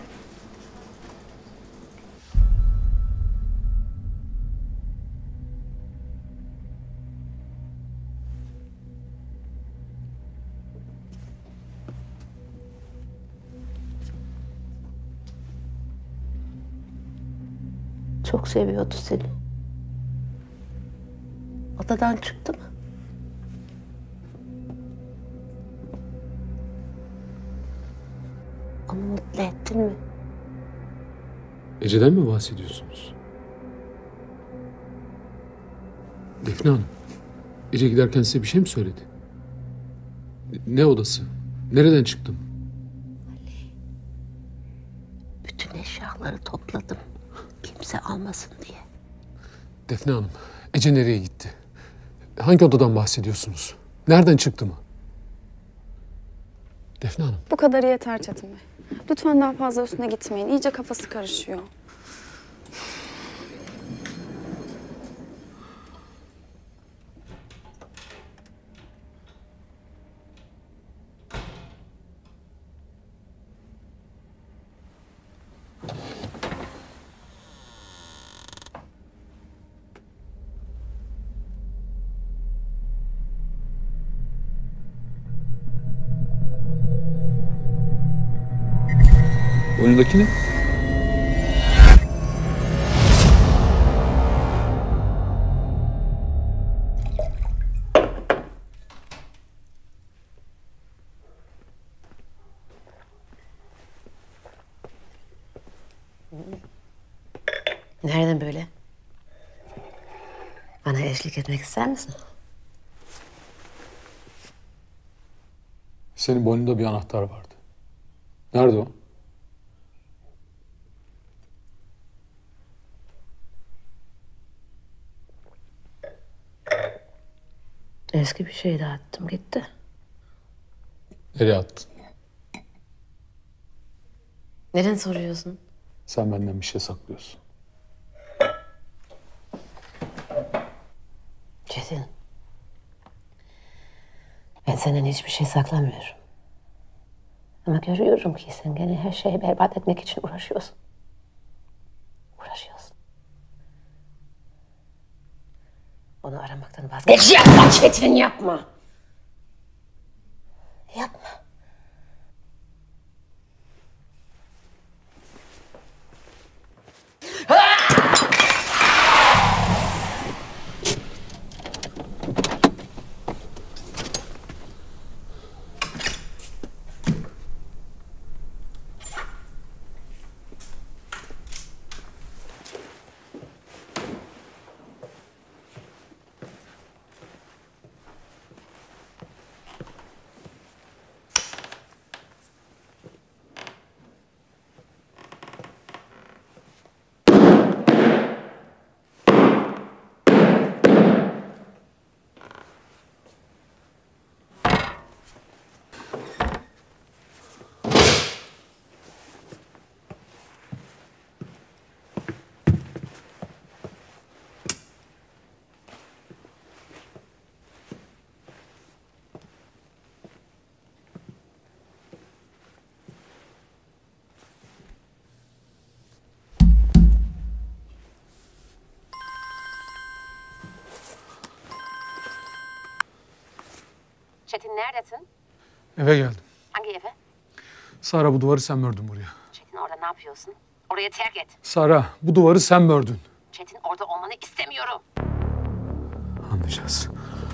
Çok seviyordu seni. Odadan çıktı mı? Onu mutlu ettin mi? Ece'den mi bahsediyorsunuz? Defne Hanım, Ece giderken size bir şey mi söyledi? Ne odası? Nereden çıktım? Bütün eşyaları topladım. Kimse almasın diye. Defne Hanım, Ece nereye gitti? Hangi odadan bahsediyorsunuz? Nereden çıktı mı? Defne Hanım. Bu kadarı yeter Çetin Bey. Lütfen daha fazla üstüne gitmeyin. İyice kafası karışıyor. Oyundaki ne? Nereden böyle? Bana eşlik etmek ister misin? Senin boynunda bir anahtar vardı. Nerede o? Eski bir şey de attım gitti. Nereye attın? Neden soruyorsun? Sen benden bir şey saklıyorsun. Çetin. Ben senden hiçbir şey saklamıyorum. Ama görüyorum ki sen gene her şeyi berbat etmek için uğraşıyorsun. Uğraşıyorsun. Onu aramaktan vazgeç. Yapma Çetin, yapma. Yapma. Çetin neredesin? Eve geldim. Hangi eve? Sara, bu duvarı sen mi ördün buraya? Çetin orada ne yapıyorsun? Orayı terk et. Sara, bu duvarı sen mi ördün? Çetin orada olmanı istemiyorum. Anlayacağız.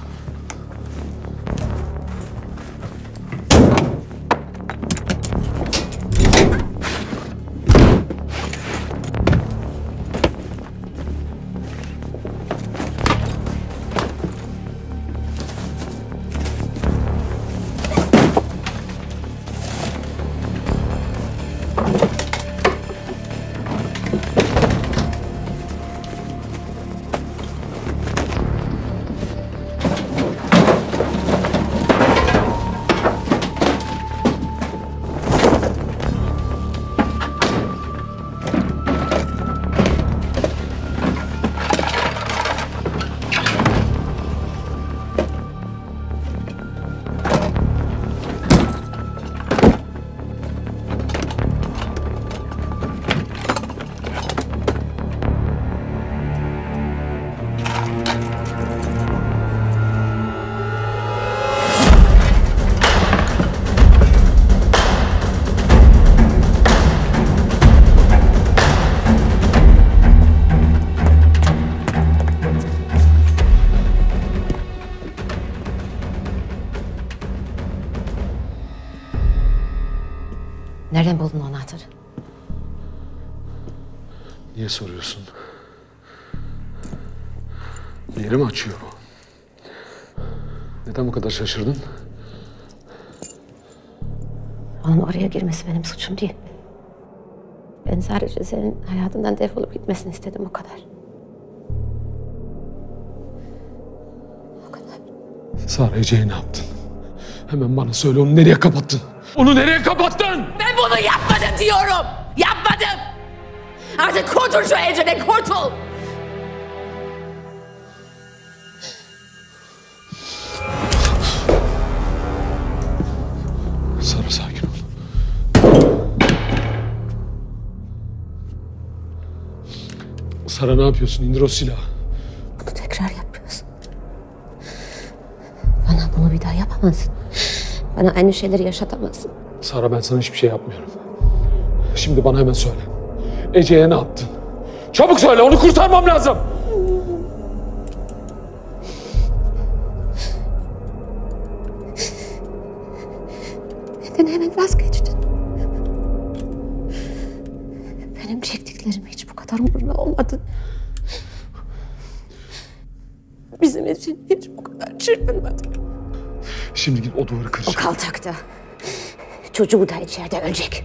Nereden buldun o anahtarı? Niye soruyorsun? Bir yeri mi açıyor bu? Neden bu kadar şaşırdın? Onun oraya girmesi benim suçum değil. Ben sadece senin hayatından defolup gitmesini istedim, o kadar. O kadar. Sara, Ece'ye ne yaptın? Hemen bana söyle, onu nereye kapattın? Onu nereye kapattın? Ben bunu yapmadım diyorum. Yapmadım. Artık kurtul şu Ece'den, kurtul. Sara, sakin ol. Sara, ne yapıyorsun? İndir o silahı. Bunu tekrar yapıyorsun. Bana bunu bir daha yapamazsın. Bana aynı şeyleri yaşatamazsın. Sara, ben sana hiçbir şey yapmıyorum. Şimdi bana hemen söyle. Ece'ye ne yaptın? Çabuk söyle, onu kurtarmam lazım. Benden hemen vazgeçtin. Benim çektiklerim hiç bu kadar umurumda olmadı. Bizim için hiç bu kadar çırpınmadı. Şimdi git o duvarı kır. O kaltakta. Çocuğu da içeride ölecek.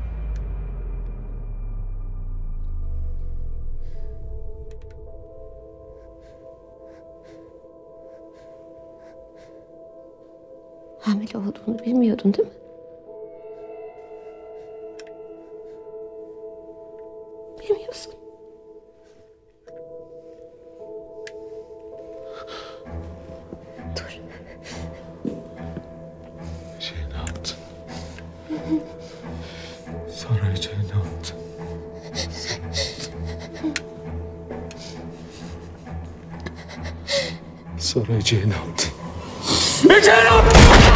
Hamile olduğunu bilmiyordun değil mi? Bilmiyorsun. Dur. Şey, ne yaptın? Sara Ece'ye ne yaptın? Sara Ece'ye ne yaptın? Ece'ye ne yaptın?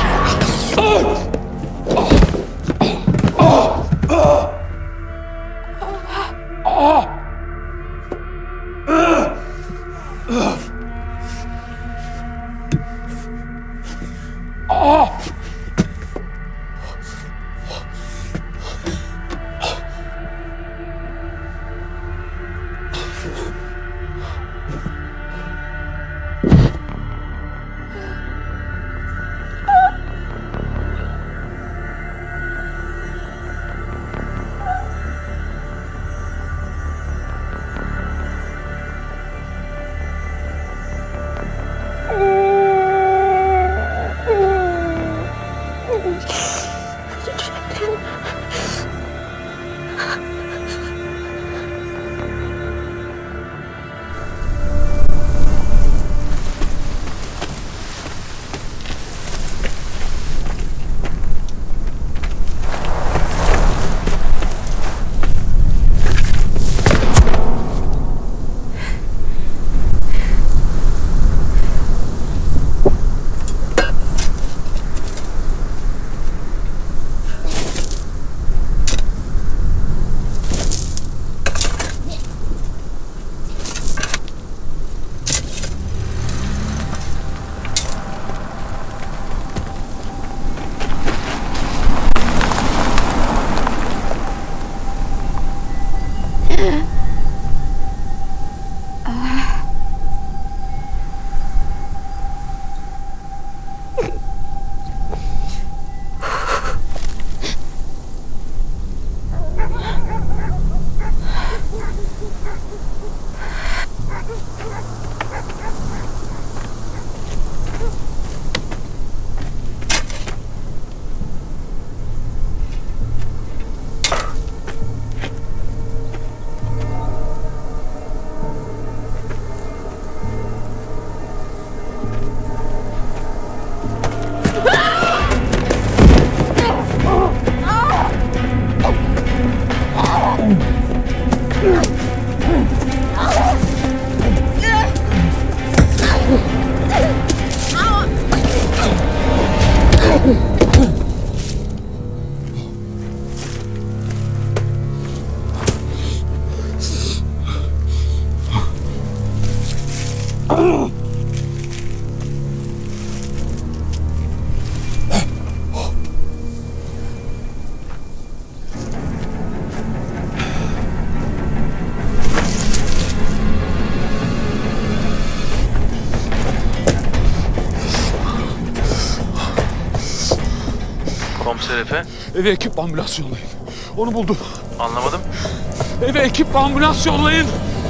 Komiser Efe. Eve ekip ambulans yollayın. Onu buldum. Anlamadım. Eve ekip ambulans yollayın.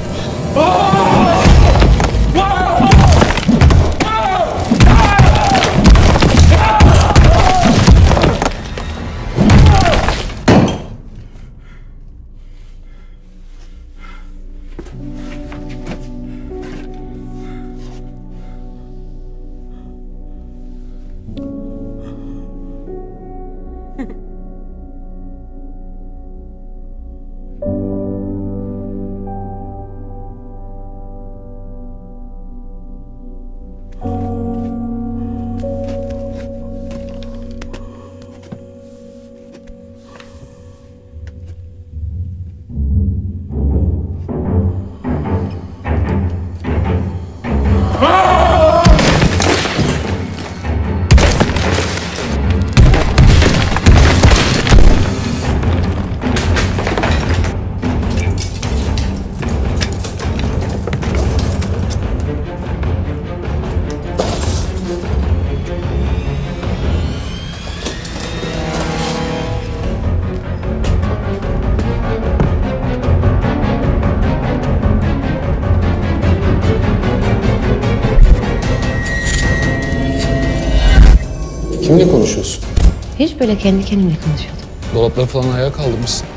Kimle konuşuyorsun? Hiç böyle kendi kendime konuşuyordum. Dolapları falan ayağa kaldırmışsın.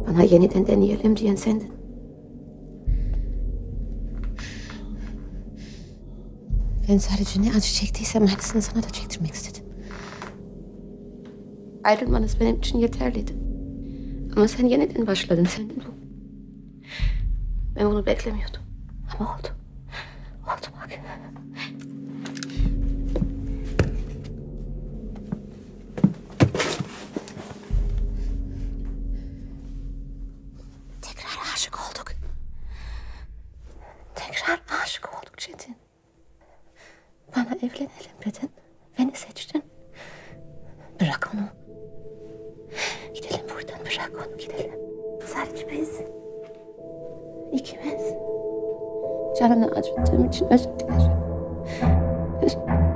Bana yeniden deneyelim diyen sendin. Ben sadece ne acı çektiysem aynısını sana da çektirmek istedim. Ayrılmanız benim için yeterliydi. Ama sen yeniden başladın, sendin bu. Ben bunu beklemiyordum. Ama oldu. Oldu bak. Tekrar aşık olduk. Tekrar aşık olduk Çetin. Bana evlenelim dedin. Beni seçtin. Bırak onu. Gidelim buradan, bırak onu, gidelim. Sadece biz. İkimiz. Canını acıttığım için özür dilerim. Özür dilerim.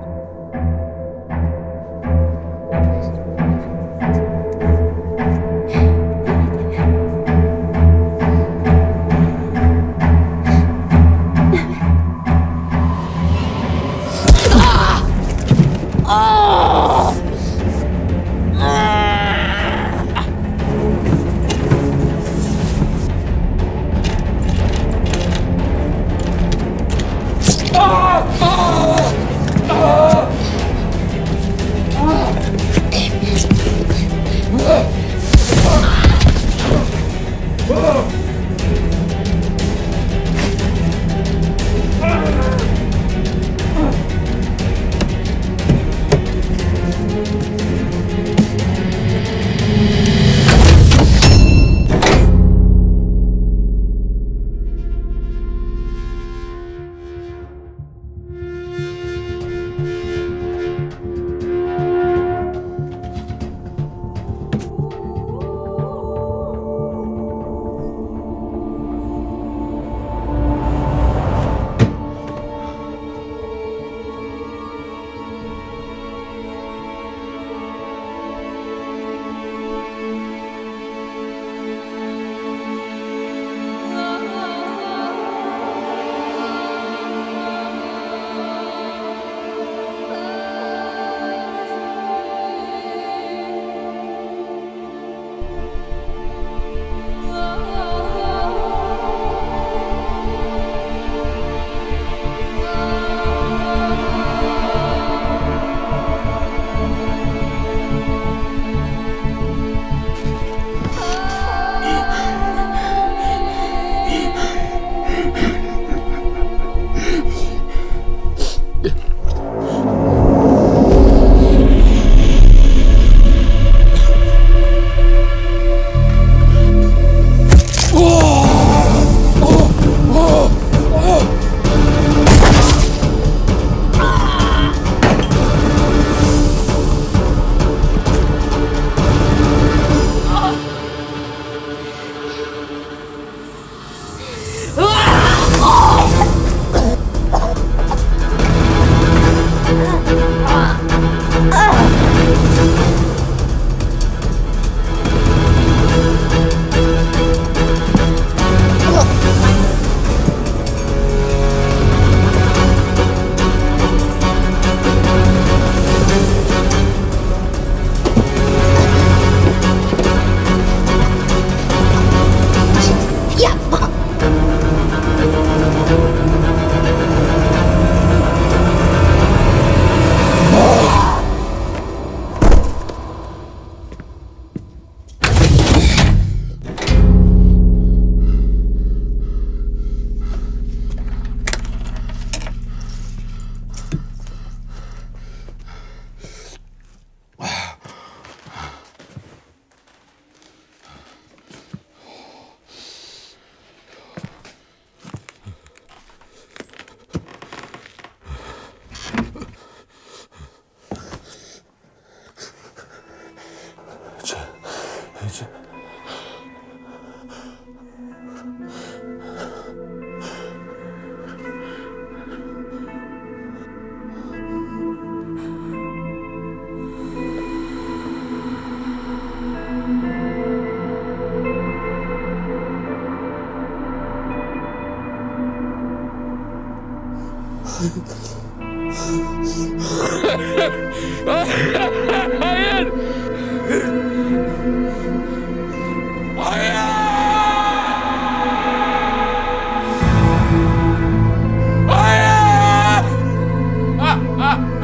Hayır! Hayır!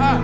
ha?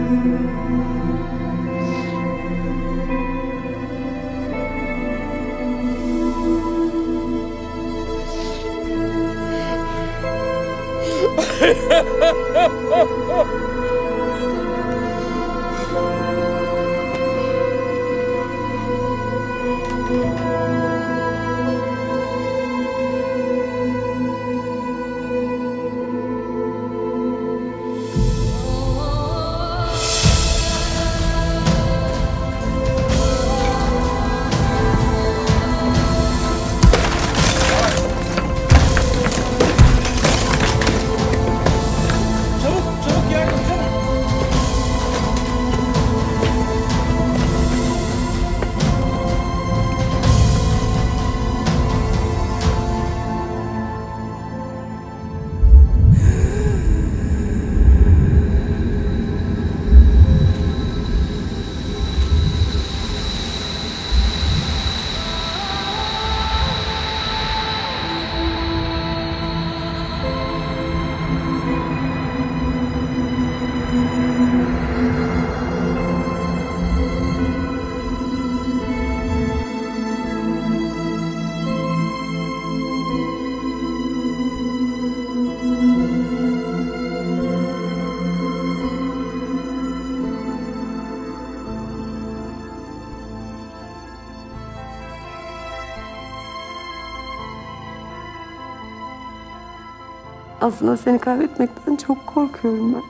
Aslında seni kaybetmekten çok korkuyorum ben.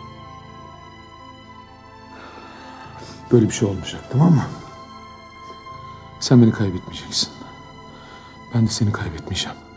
Böyle bir şey olmayacak, tamam mı? Sen beni kaybetmeyeceksin. Ben de seni kaybetmeyeceğim.